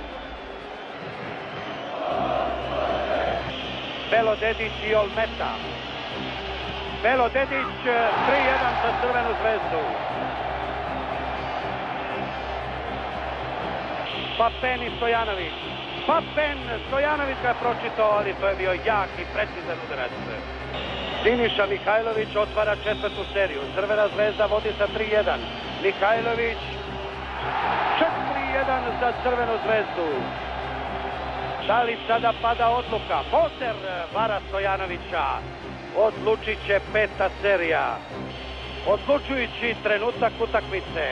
Belo Dedić i Olmeta. Belo Dedić 3:1 za Crvenu zvezdu. Papen i Stojanović. Papen, Stojanović ga je pročitao, ali to je bio jak i precizan udarac. Siniša Mihajlović otvara četvrtu seriju. Crvena zvezda vodi sa 3:1. Mihajlović 4:1 za Crvenu zvezdu. Da li sada pada odluka? Moser vara Stojanovića. Odlučit će peta serija. Odlučujući trenutak utakmice.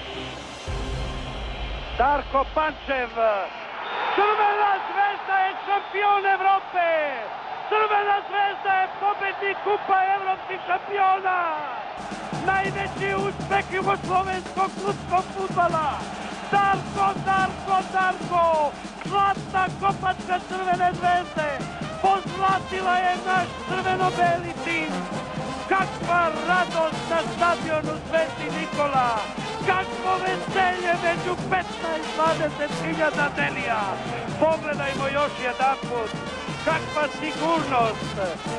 Darko Pančev. Crvena zvezda je šampion Evrope. Crvena zvezda je pobednik Kupa evropskih šampiona. Najveći uspeh jugoslovenskog klubskog fudbala. Darko! Zlatna kopačka Crvene zvezde. Pozlatila je naš crveno-beli tim. Kakva radost na stadionu Sveti Nikola. Kakvo veselje među 15-20 hiljada delija. Pogledajmo još jedanput. Kakva sigurnost.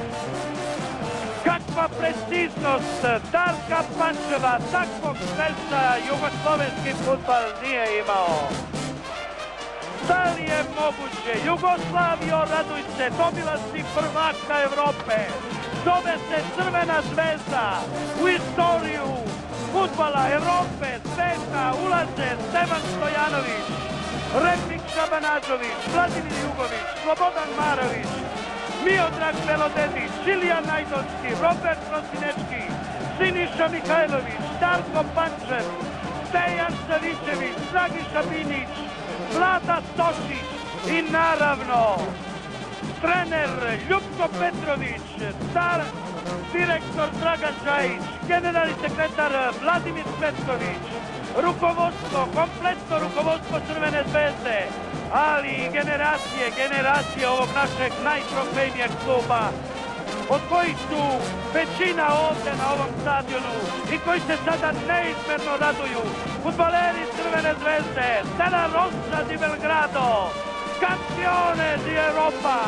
Kakva preciznost Darka Pančeva. Takvog strelca jugoslovenski fudbal nije imao. Da li je moguće? Jugoslavijo, raduj se, dobila si prvaka Evrope. Zove se Crvena zvezda. U istoriju fudbala Evrope, sveta ulaze Stefan Stojanović, Repnik Šabanadžović, Vladimir Jugović, Slobodan Marović, Miodrag Belodedić, Ilija Najdovski, Robert Prostinečki, Siniša Mihajlović, Darko Pančev, Dejan Savićević, Dragiša Binić, Vlada Stošić i naravno trener Ljupko Petrović, direktor Dragan Čajić, generalni sekretar Vladimir Cvetković, rukovodstvo, kompletno rukovodstvo Crvene zvezde, ali i generacije ovog našeg najtrofejnijeg kluba, od kojih su većina ovde na ovom stadionu i koji se sada neizmerno raduju. Fudbaleri Crvene zvezde, Stella Rossa di Belgrado, campione di Europa.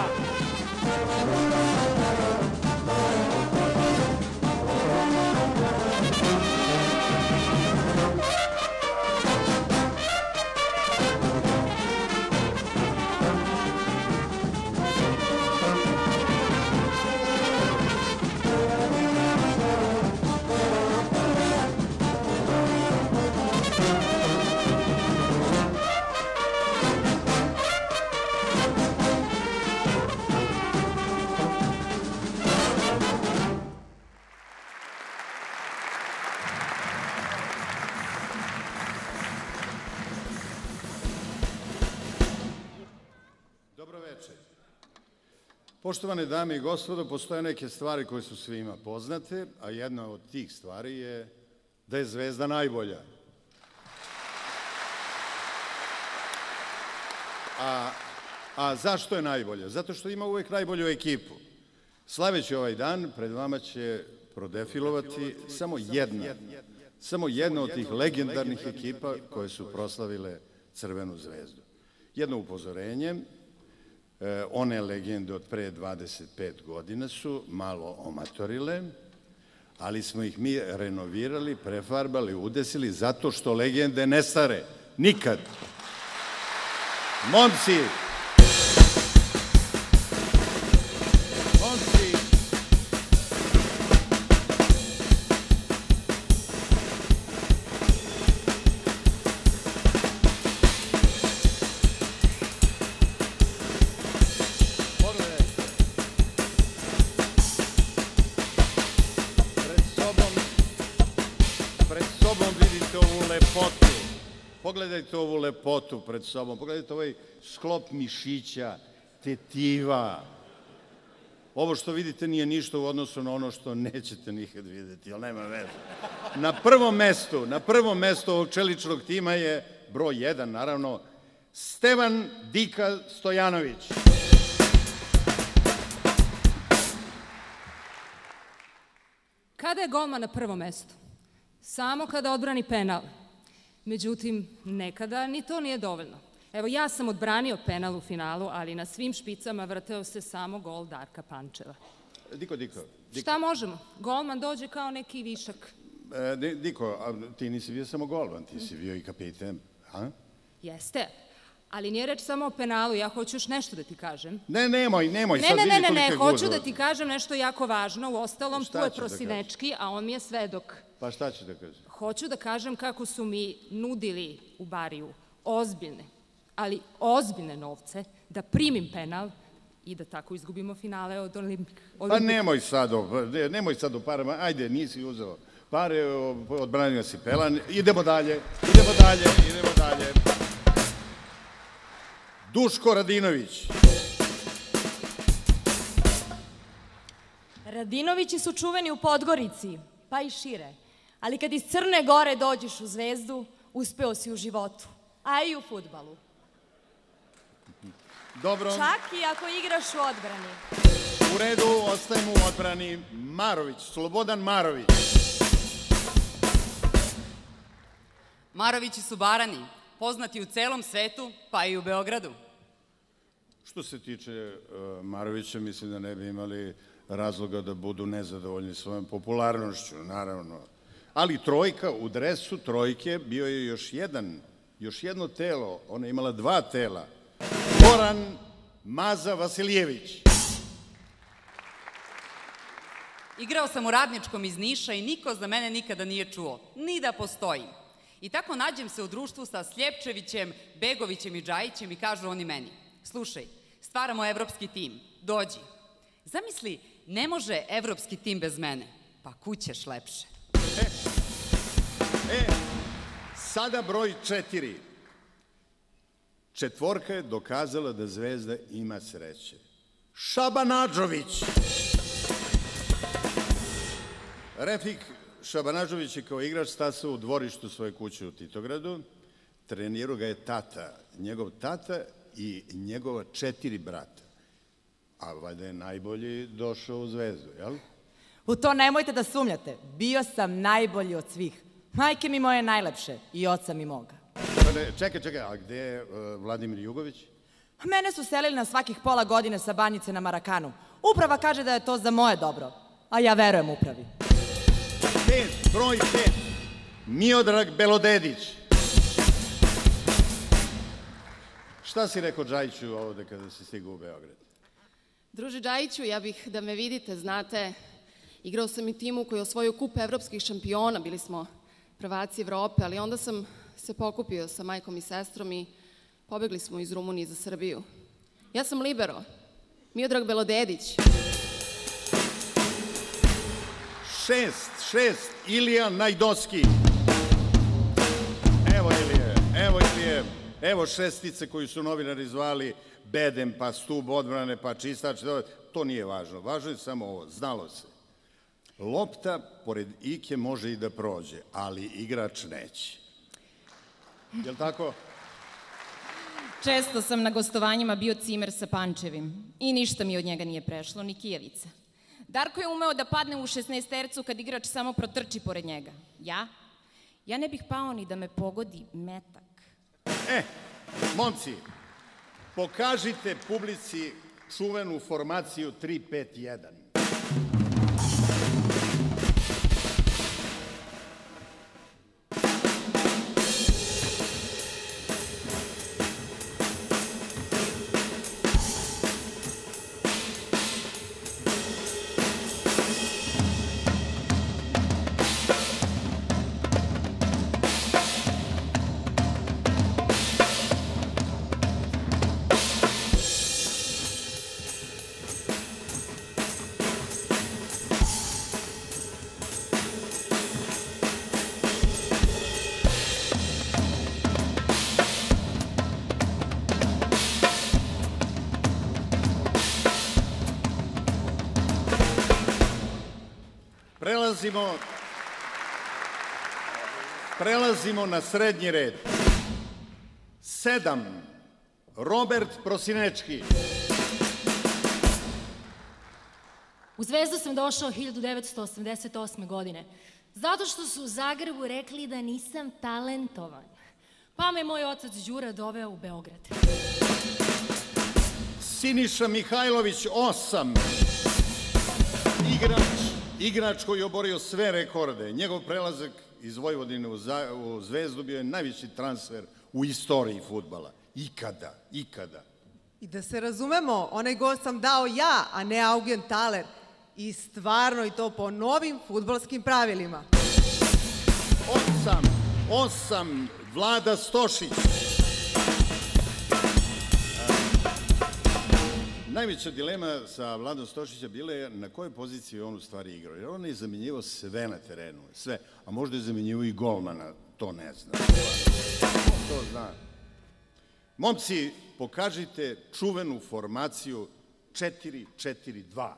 Poštovane dame i gospodo, postoje neke stvari koje su svima poznate, a jedna od tih stvari je da je Zvezda najbolja. A zašto je najbolja? Zato što ima uvek najbolju ekipu. Slaveći ovaj dan, pred vama će prodefilovati samo jedna od tih legendarnih ekipa koje su proslavile Crvenu zvezdu. Jedno upozorenje, one legende od pre 25 godina su malo omatorile, ali smo ih mi renovirali, prefarbali, udesili, zato što legende ne stare. Nikad. Momci! Pogledajte ovu lepotu pred sobom, pogledajte ovaj sklop mišića, tetiva. Ovo što vidite nije ništa u odnosu na ono što nećete nikad vidjeti, ali nema veze. Na prvom mestu ovog čeličnog tima je broj 1, naravno, Stevan Dika Stojanović. Kada je golman na prvom mestu? Samo kada odbrani penal. Međutim, nekada ni to nije dovoljno. Evo, ja sam odbranio penal u finalu, ali na svim špicama vrteo se samo gol Darka Pančeva. Diko. Šta možemo? Golman dođe kao neki višak. Diko, ti nisi bio samo golman, ti si bio i kapiten, a? Jeste, ali nije reč samo o penalu, ja hoću još nešto da ti kažem. Nemoj, sad vidi koliko je gužva. Hoću da ti kažem nešto jako važno, u ostalom tu je Prosinečki, a on mi je svedok. Pa šta ću da kažem? Hoću da kažem kako su mi nudili u bariju ozbiljne, ali ozbiljne novce, da primim penal i da tako izgubimo finale od Olimpika. Pa nemoj sad o parama, ajde, nisi uzeo pare, odbranio si pelan, idemo dalje. Duško Radinović. Radinovići su čuveni u Podgorici, pa i šire. Ali kad iz Crne Gore dođeš u Zvezdu, uspeo si u životu, a i u fudbalu. Dobro. Čak i ako igraš u odbrani. U redu, ostajemo u odbrani. Marović, Slobodan Marović. Marovići su Barani, poznati u celom svetu, pa i u Beogradu. Što se tiče Marovića, mislim da ne bi imali razloga da budu nezadovoljni svojom popularnošću, naravno. Ali trojka, u dresu trojke bio je još jedno telo, ona je imala 2 tela. Goran Maza Vasiljević. Igrao sam u Radničkom iz Niša i niko za mene nikada nije čuo, ni da postojim. I tako nađem se u društvu sa Sljepčevićem, Begovićem i Džajićem i kažu oni meni: slušaj, stvaramo evropski tim, dođi. Zamisli, ne može evropski tim bez mene, pa kućeš lepše. Sada broj 4. Četvorka je dokazala da Zvezda ima sreće. Šabanadžović. Refik Šabanadžović je kao igrač stasao u dvorištu svoje kuće u Titogradu. Trenirao ga je njegov tata i njegova 4 brata. A valjda je najbolji došao u Zvezdu, jel? U to nemojte da sumnjate. Bio sam najbolji od svih. Majke mi moje najlepše i oca mi moga. Čekaj, a gde je Vladimir Jugović? Mene su selili na svakih pola godine sa banjice na Marakanu. Uprava kaže da je to za moje dobro, a ja verujem upravi. Broj 5. Miodrag Belodedić. Šta si rekao Džajiću ovde kada si stigao u Beograd? Druže Džajiću, ja bih da me vidite, znate, igrao sam i timu koji je osvojio kup evropskih šampiona, bili smo prvaci Evrope, ali onda sam se pokupio sa majkom i sestrom i pobegli smo iz Rumunije za Srbiju. Ja sam libero, Miodrag Belodedić. 6. Ilija Najdoski. Evo Ilije, evo šestice koju su novinari zvali bedem, pa stub odbrane, pa čistač. To nije važno, važno je samo ovo, znalo se. Lopta pored Ike može i da prođe, ali igrač neće. Je li tako? Često sam na gostovanjima bio cimer sa Pančevim i ništa mi od njega nije prešlo, ni kijavica. Darko je umeo da padne u 16-tercu kad igrač samo protrči pored njega. Ja ne bih pao ni da me pogodi metak. Momci, pokažite publici čuvenu formaciju 3-5-1. Prelazimo na srednji red. 7. Robert Prosinečki. U Zvezdu sam došao 1988. godine, zato što su u Zagrebu rekli da nisam talentovan. Pa me moj otac Đura doveo u Beograd. Siniša Mihajlović, 8. Igrač koji je oborio sve rekorde. Njegov prelazak iz Vojvodine u Zvezdu bio je najveći transfer u istoriji fudbala. Ikada. I da se razumemo, onaj gol sam dao ja, a ne Augen Thaler. I stvarno i to po novim fudbalskim pravilima. 8. Vlada Stošić. Najveća dilema sa Vladom Stošića bila je na kojoj poziciji on u stvari igrao. Jer on je zamenjivao sve na terenu, sve. A možda je zamenjivao i golmana, to ne znam. To zna. Momci, pokažite čuvenu formaciju 4-4-2.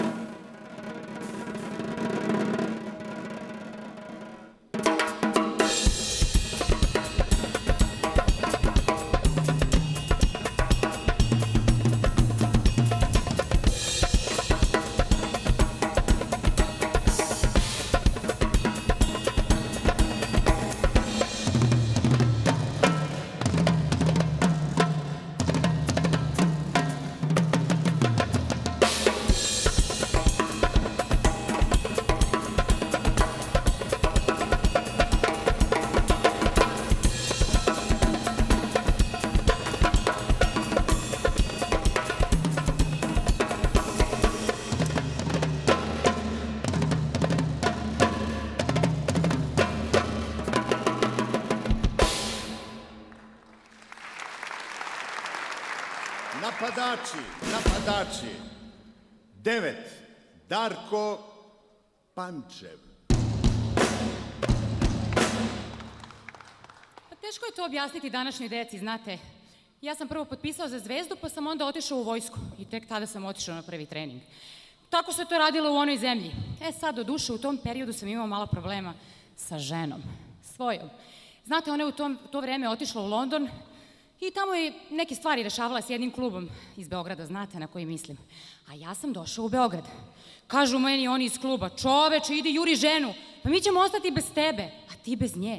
Napadači. 9. Darko Pančev. Pa teško je to objasniti današnjoj deci, znate. Ja sam prvo potpisao za Zvezdu, pa sam onda otišao u vojsku i tek tada sam otišao na prvi trening. Tako se to radilo u onoj zemlji. Sad, do duše, u tom periodu sam imao malo problema sa ženom, svojom. Znate, ona je u to vreme otišla u London i tamo je neke stvari rešavala s jednim klubom iz Beograda, znate na koji mislim. A ja sam došao u Beograd. Kažu meni oni iz kluba, čoveče, idi juri ženu, pa mi ćemo ostati bez tebe, a ti bez nje.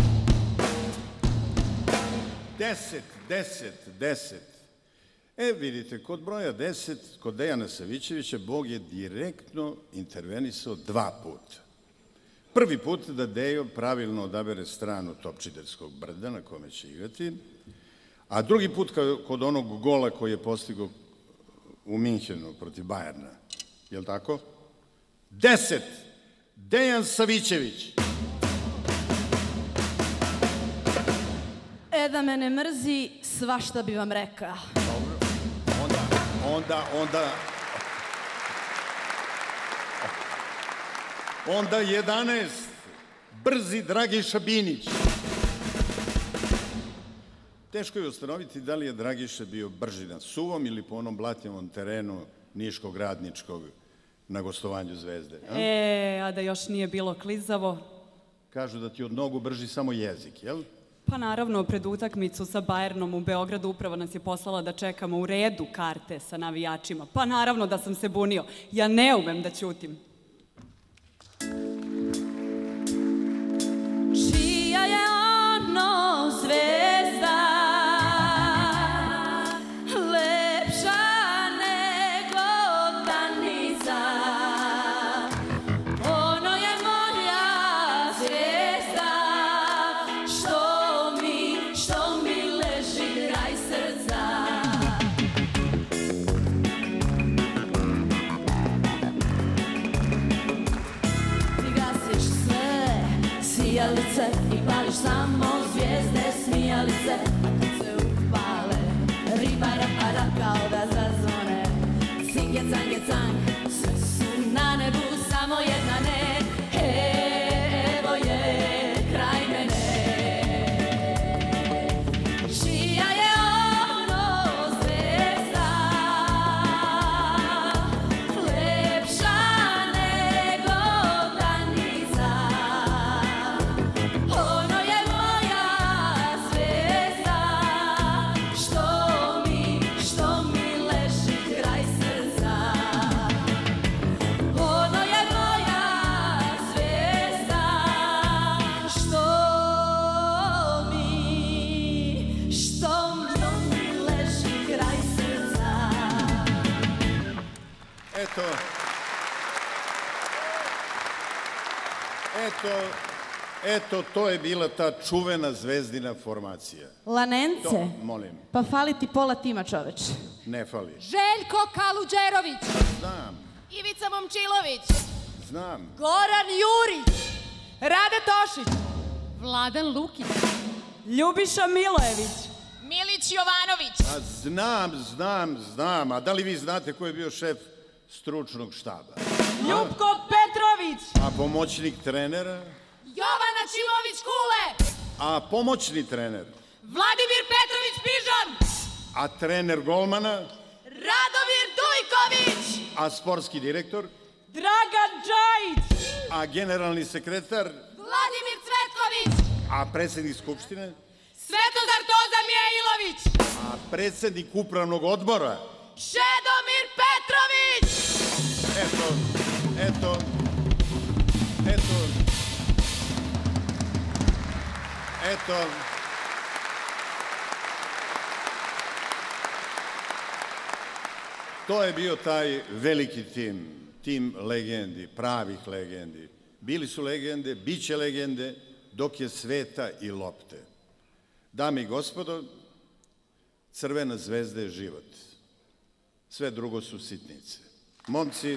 10. Vidite, kod broja 10, kod Dejana Savićevića, Bog je direktno intervenisao 2 puta. Prvi put da Dejo pravilno odabere stranu Topčiderskog brda na kome će igrati, a drugi put kod onog gola koji je postigao u Minhenu protiv Bajerna. Je li tako? 10. Dejan Savićević. Da me ne mrzi, svašta bi vam rekao. Onda 11. Brzi Dragiša Binić. Teško je ustanoviti da li je Dragiša bio brži na suvom ili po onom blatnjavom terenu Niškog Radničkog na gostovanju Zvezde. A da još nije bilo klizavo. Kažu da ti od nogu brži samo jezik, jel? Pa naravno, pred utakmicu sa Bajernom u Beogradu upravo nas je poslala da čekamo u redu karte sa navijačima. Pa naravno da sam se bunio. Ja ne umem da ćutim. Čija je ono zvezda lepša nego danica, ono je moja zvezda što mi leži kraj srca. Ti gasiš sve sijalice i pališ samo zvijezde smijalice, a kad se upale riba rapa kao da zazvone. Cinge cange cang, sve su na nebu, samo jedna ne. Evo je kraj mene. Čija je ono zvezda lepša nego danica, Eto, to je bila ta čuvena zvezdina formacija. Lanence? Molim. Pa fali ti pola tima, čoveč. Ne fali. Željko Kaluđerović. Znam. Ivica Momčilović. Znam. Goran Jurić. Rade Tošić. Vladan Lukić. Ljubiša Milojević. Milić Jovanović. A znam. A da li vi znate ko je bio šef stručnog štaba? Ljupko Petrović. A pomoćnik trenera? Jovana Čimović-Kule. A pomoćni trener? Vladimir Petrović-Pižon. A trener golmana? Radomir Dujković. A sportski direktor? Dragan Džajić. A generalni sekretar? Vladimir Cvetković. A predsjednik skupštine? Svetozar Toza Mijailović. A predsjednik upravnog odbora? Čedomir Petrović. Eto. To je bio taj veliki tim legendi, pravih legendi. Bili su legende, bit će legende, dok je sveta i lopte. Dame i gospodo, Crvena zvezda je život. Sve drugo su sitnice. Momci,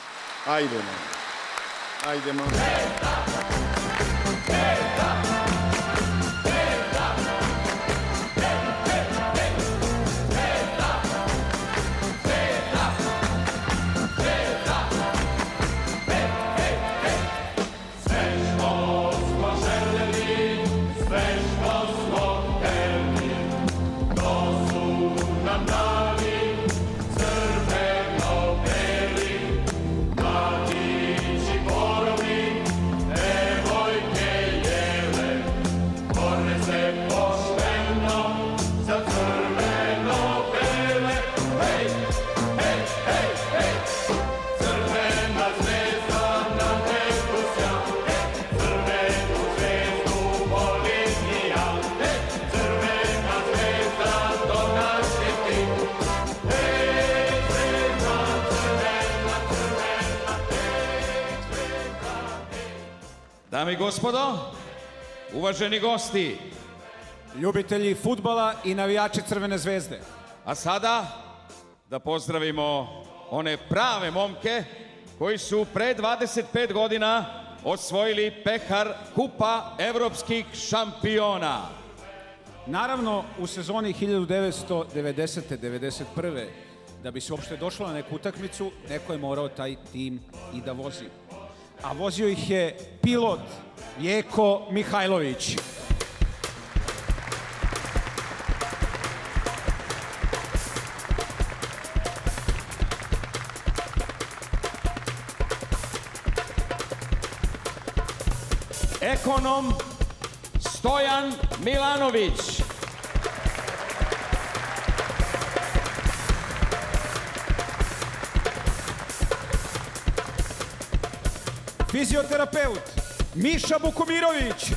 ajdemo. Dame i gospodo, uvaženi gosti, ljubitelji fudbala i navijači Crvene zvezde. A sada da pozdravimo one prave momke koji su pre 25 godina osvojili pehar Kupa evropskih šampiona. Naravno, u sezoni 1990-91. da bi se uopšte došlo na neku utakmicu, neko je morao taj tim i da vozi. A vozio ih je pilot Jeko Mihajlović. Ekonom Stojan Milanović. Fizioterapeut Miša Bukumirović.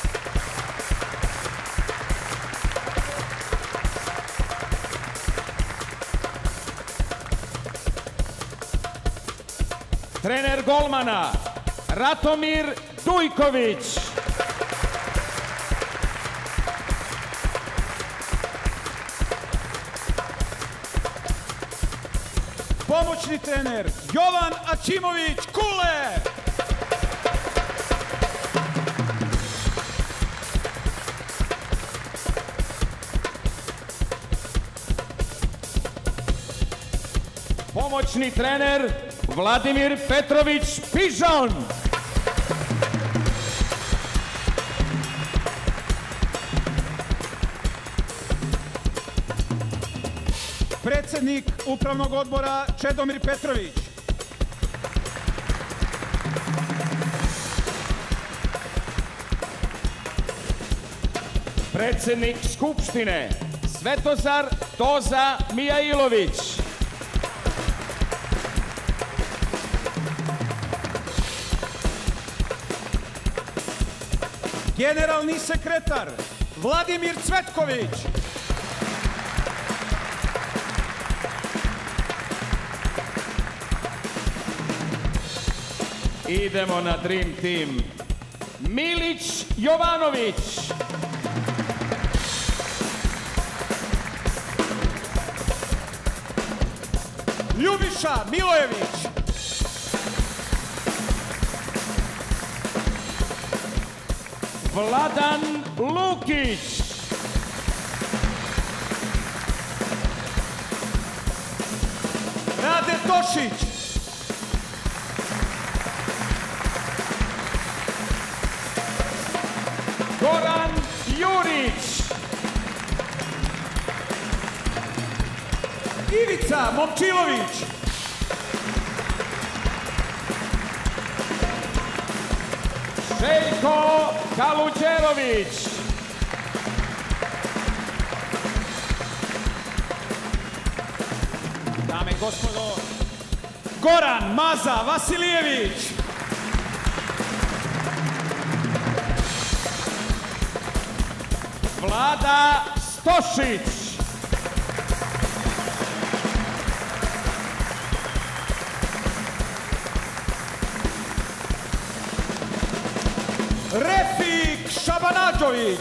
Trener golmana Ratomir Dujković. Pomoćni trener Jovan Ačimović-Kule. Pomoćni trener Vladimir Petrović-Pižon. Predsjednik upravnog odbora Čedomir Petrović. Predsjednik Skupštine Svetozar Toza Mijailović. Generalni sekretar Vladimir Cvetković. Idemo na Dream Team. Milić Jovanović. Ljubiša Milojević. Vladan Lukić. Rade Tošić. Goran Jurić. Ivica Momčilović. Željko Kaluđerović. Dame i gospodo, Goran Maza Vasilijević. Vlada Stošić. Refik Šabanađović.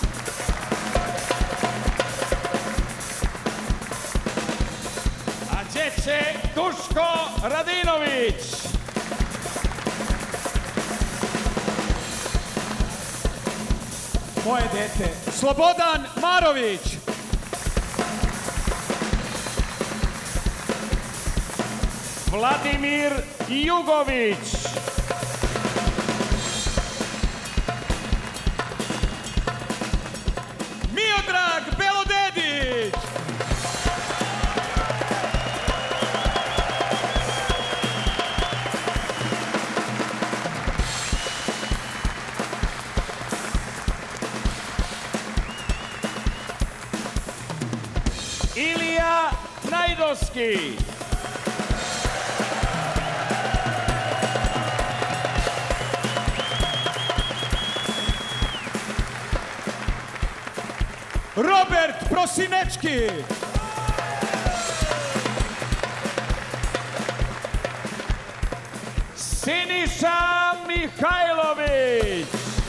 A gdje će Duško Radinović? Moje dete. Slobodan Marović. Vladimir Jugović. Miodrag Belodedić. Ilija Najdoski. Robert Prosinečki. Siniša Mihajlović.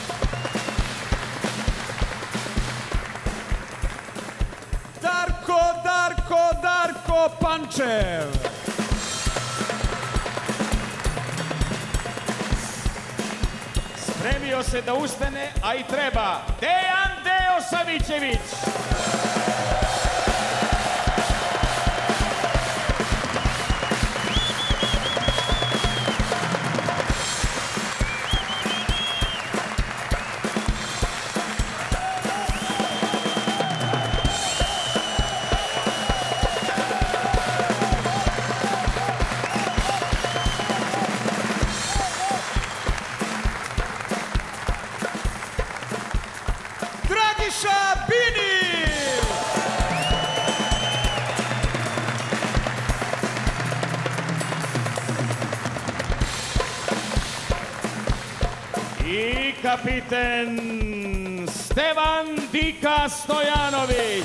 Darko Pančev. Spremio se da ustane, a i treba. Dejan Deo Savićević. Dragiša Bini. I kapiten Stevan Dika Stojanović.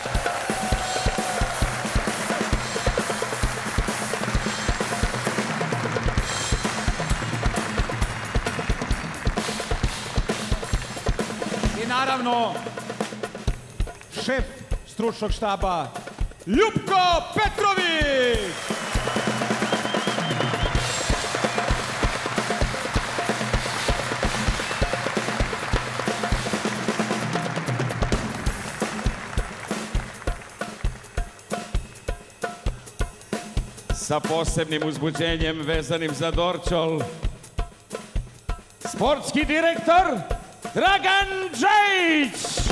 I naravno, šef stručnog štaba Ljupko Petrović. Sa posebnim uzbuđenjem vezanim za Dorćol, sportski direktor Dragan Džajić.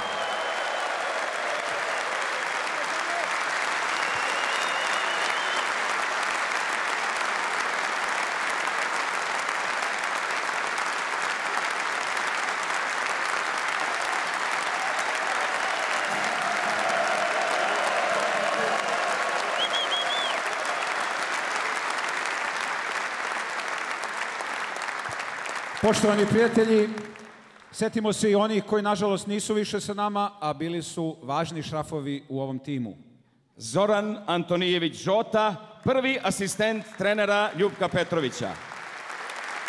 Poštovani prijatelji, setimo se i onih koji nažalost nisu više sa nama, a bili su važni šrafovi u ovom timu. Zoran Antonijević Žota, prvi asistent trenera Ljupka Petrovića.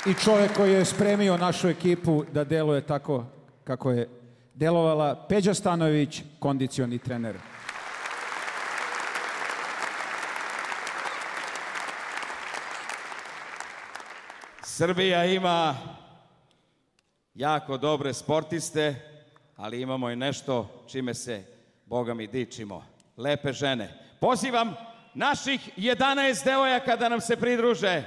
i čovjek koji je spremio našu ekipu da deluje tako kako je delovala, Peđa Stanojević, kondicioni trener. Srbija ima jako dobre sportiste, ali imamo i nešto čime se, Boga mi, dičimo. Lepe žene. Pozivam naših 11 devojaka da nam se pridruže.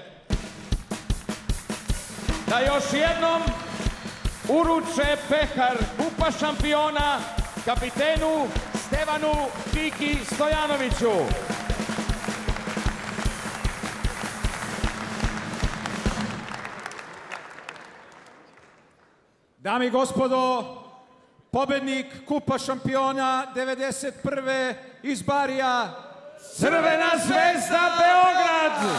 Da još jednom uruče pehar Kupa šampiona kapitenu Stevanu Kiki Stojanoviću. Dame i gospodo, pobednik Kupa šampiona 91. iz Barija, Crvena zvezda Beograd!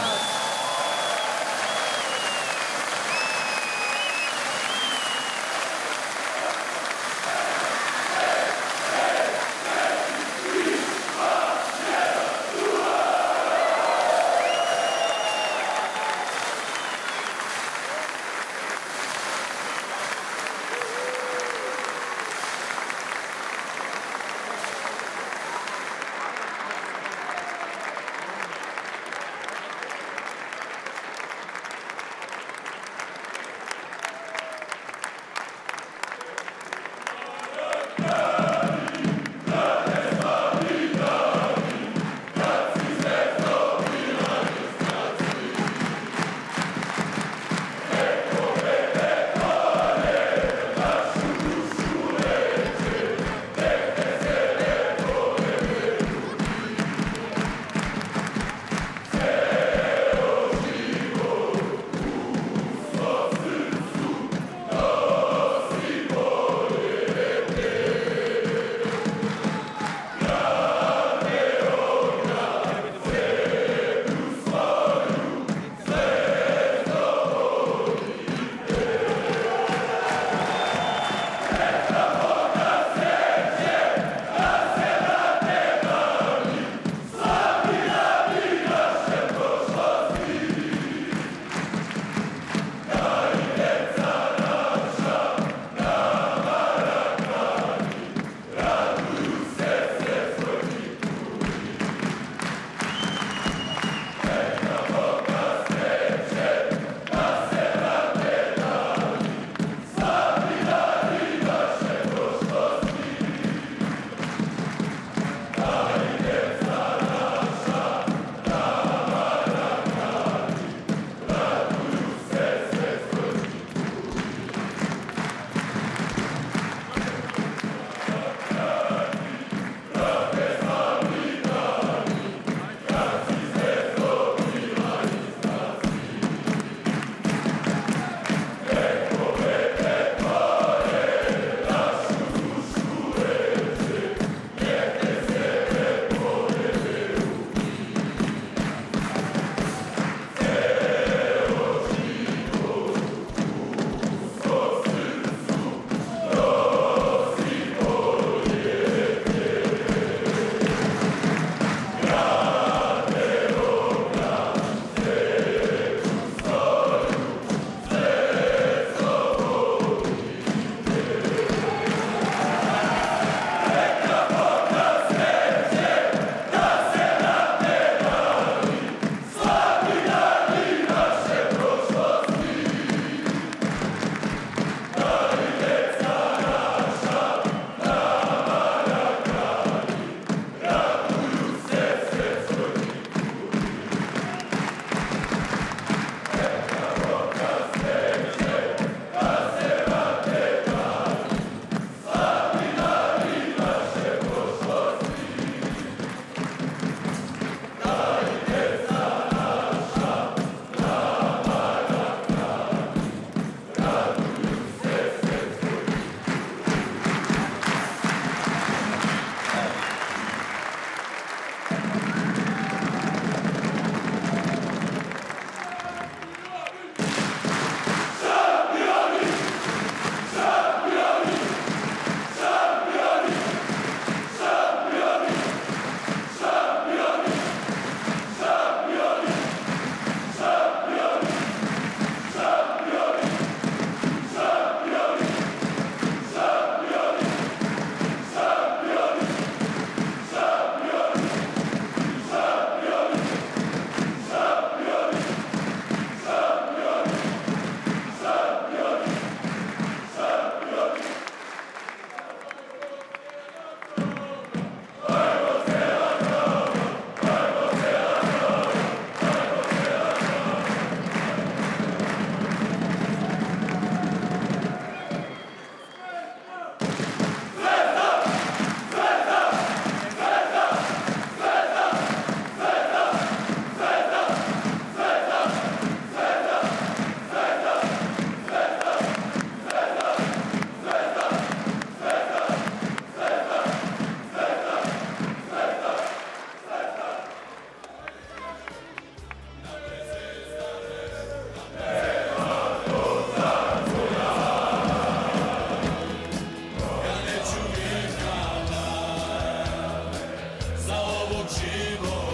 život.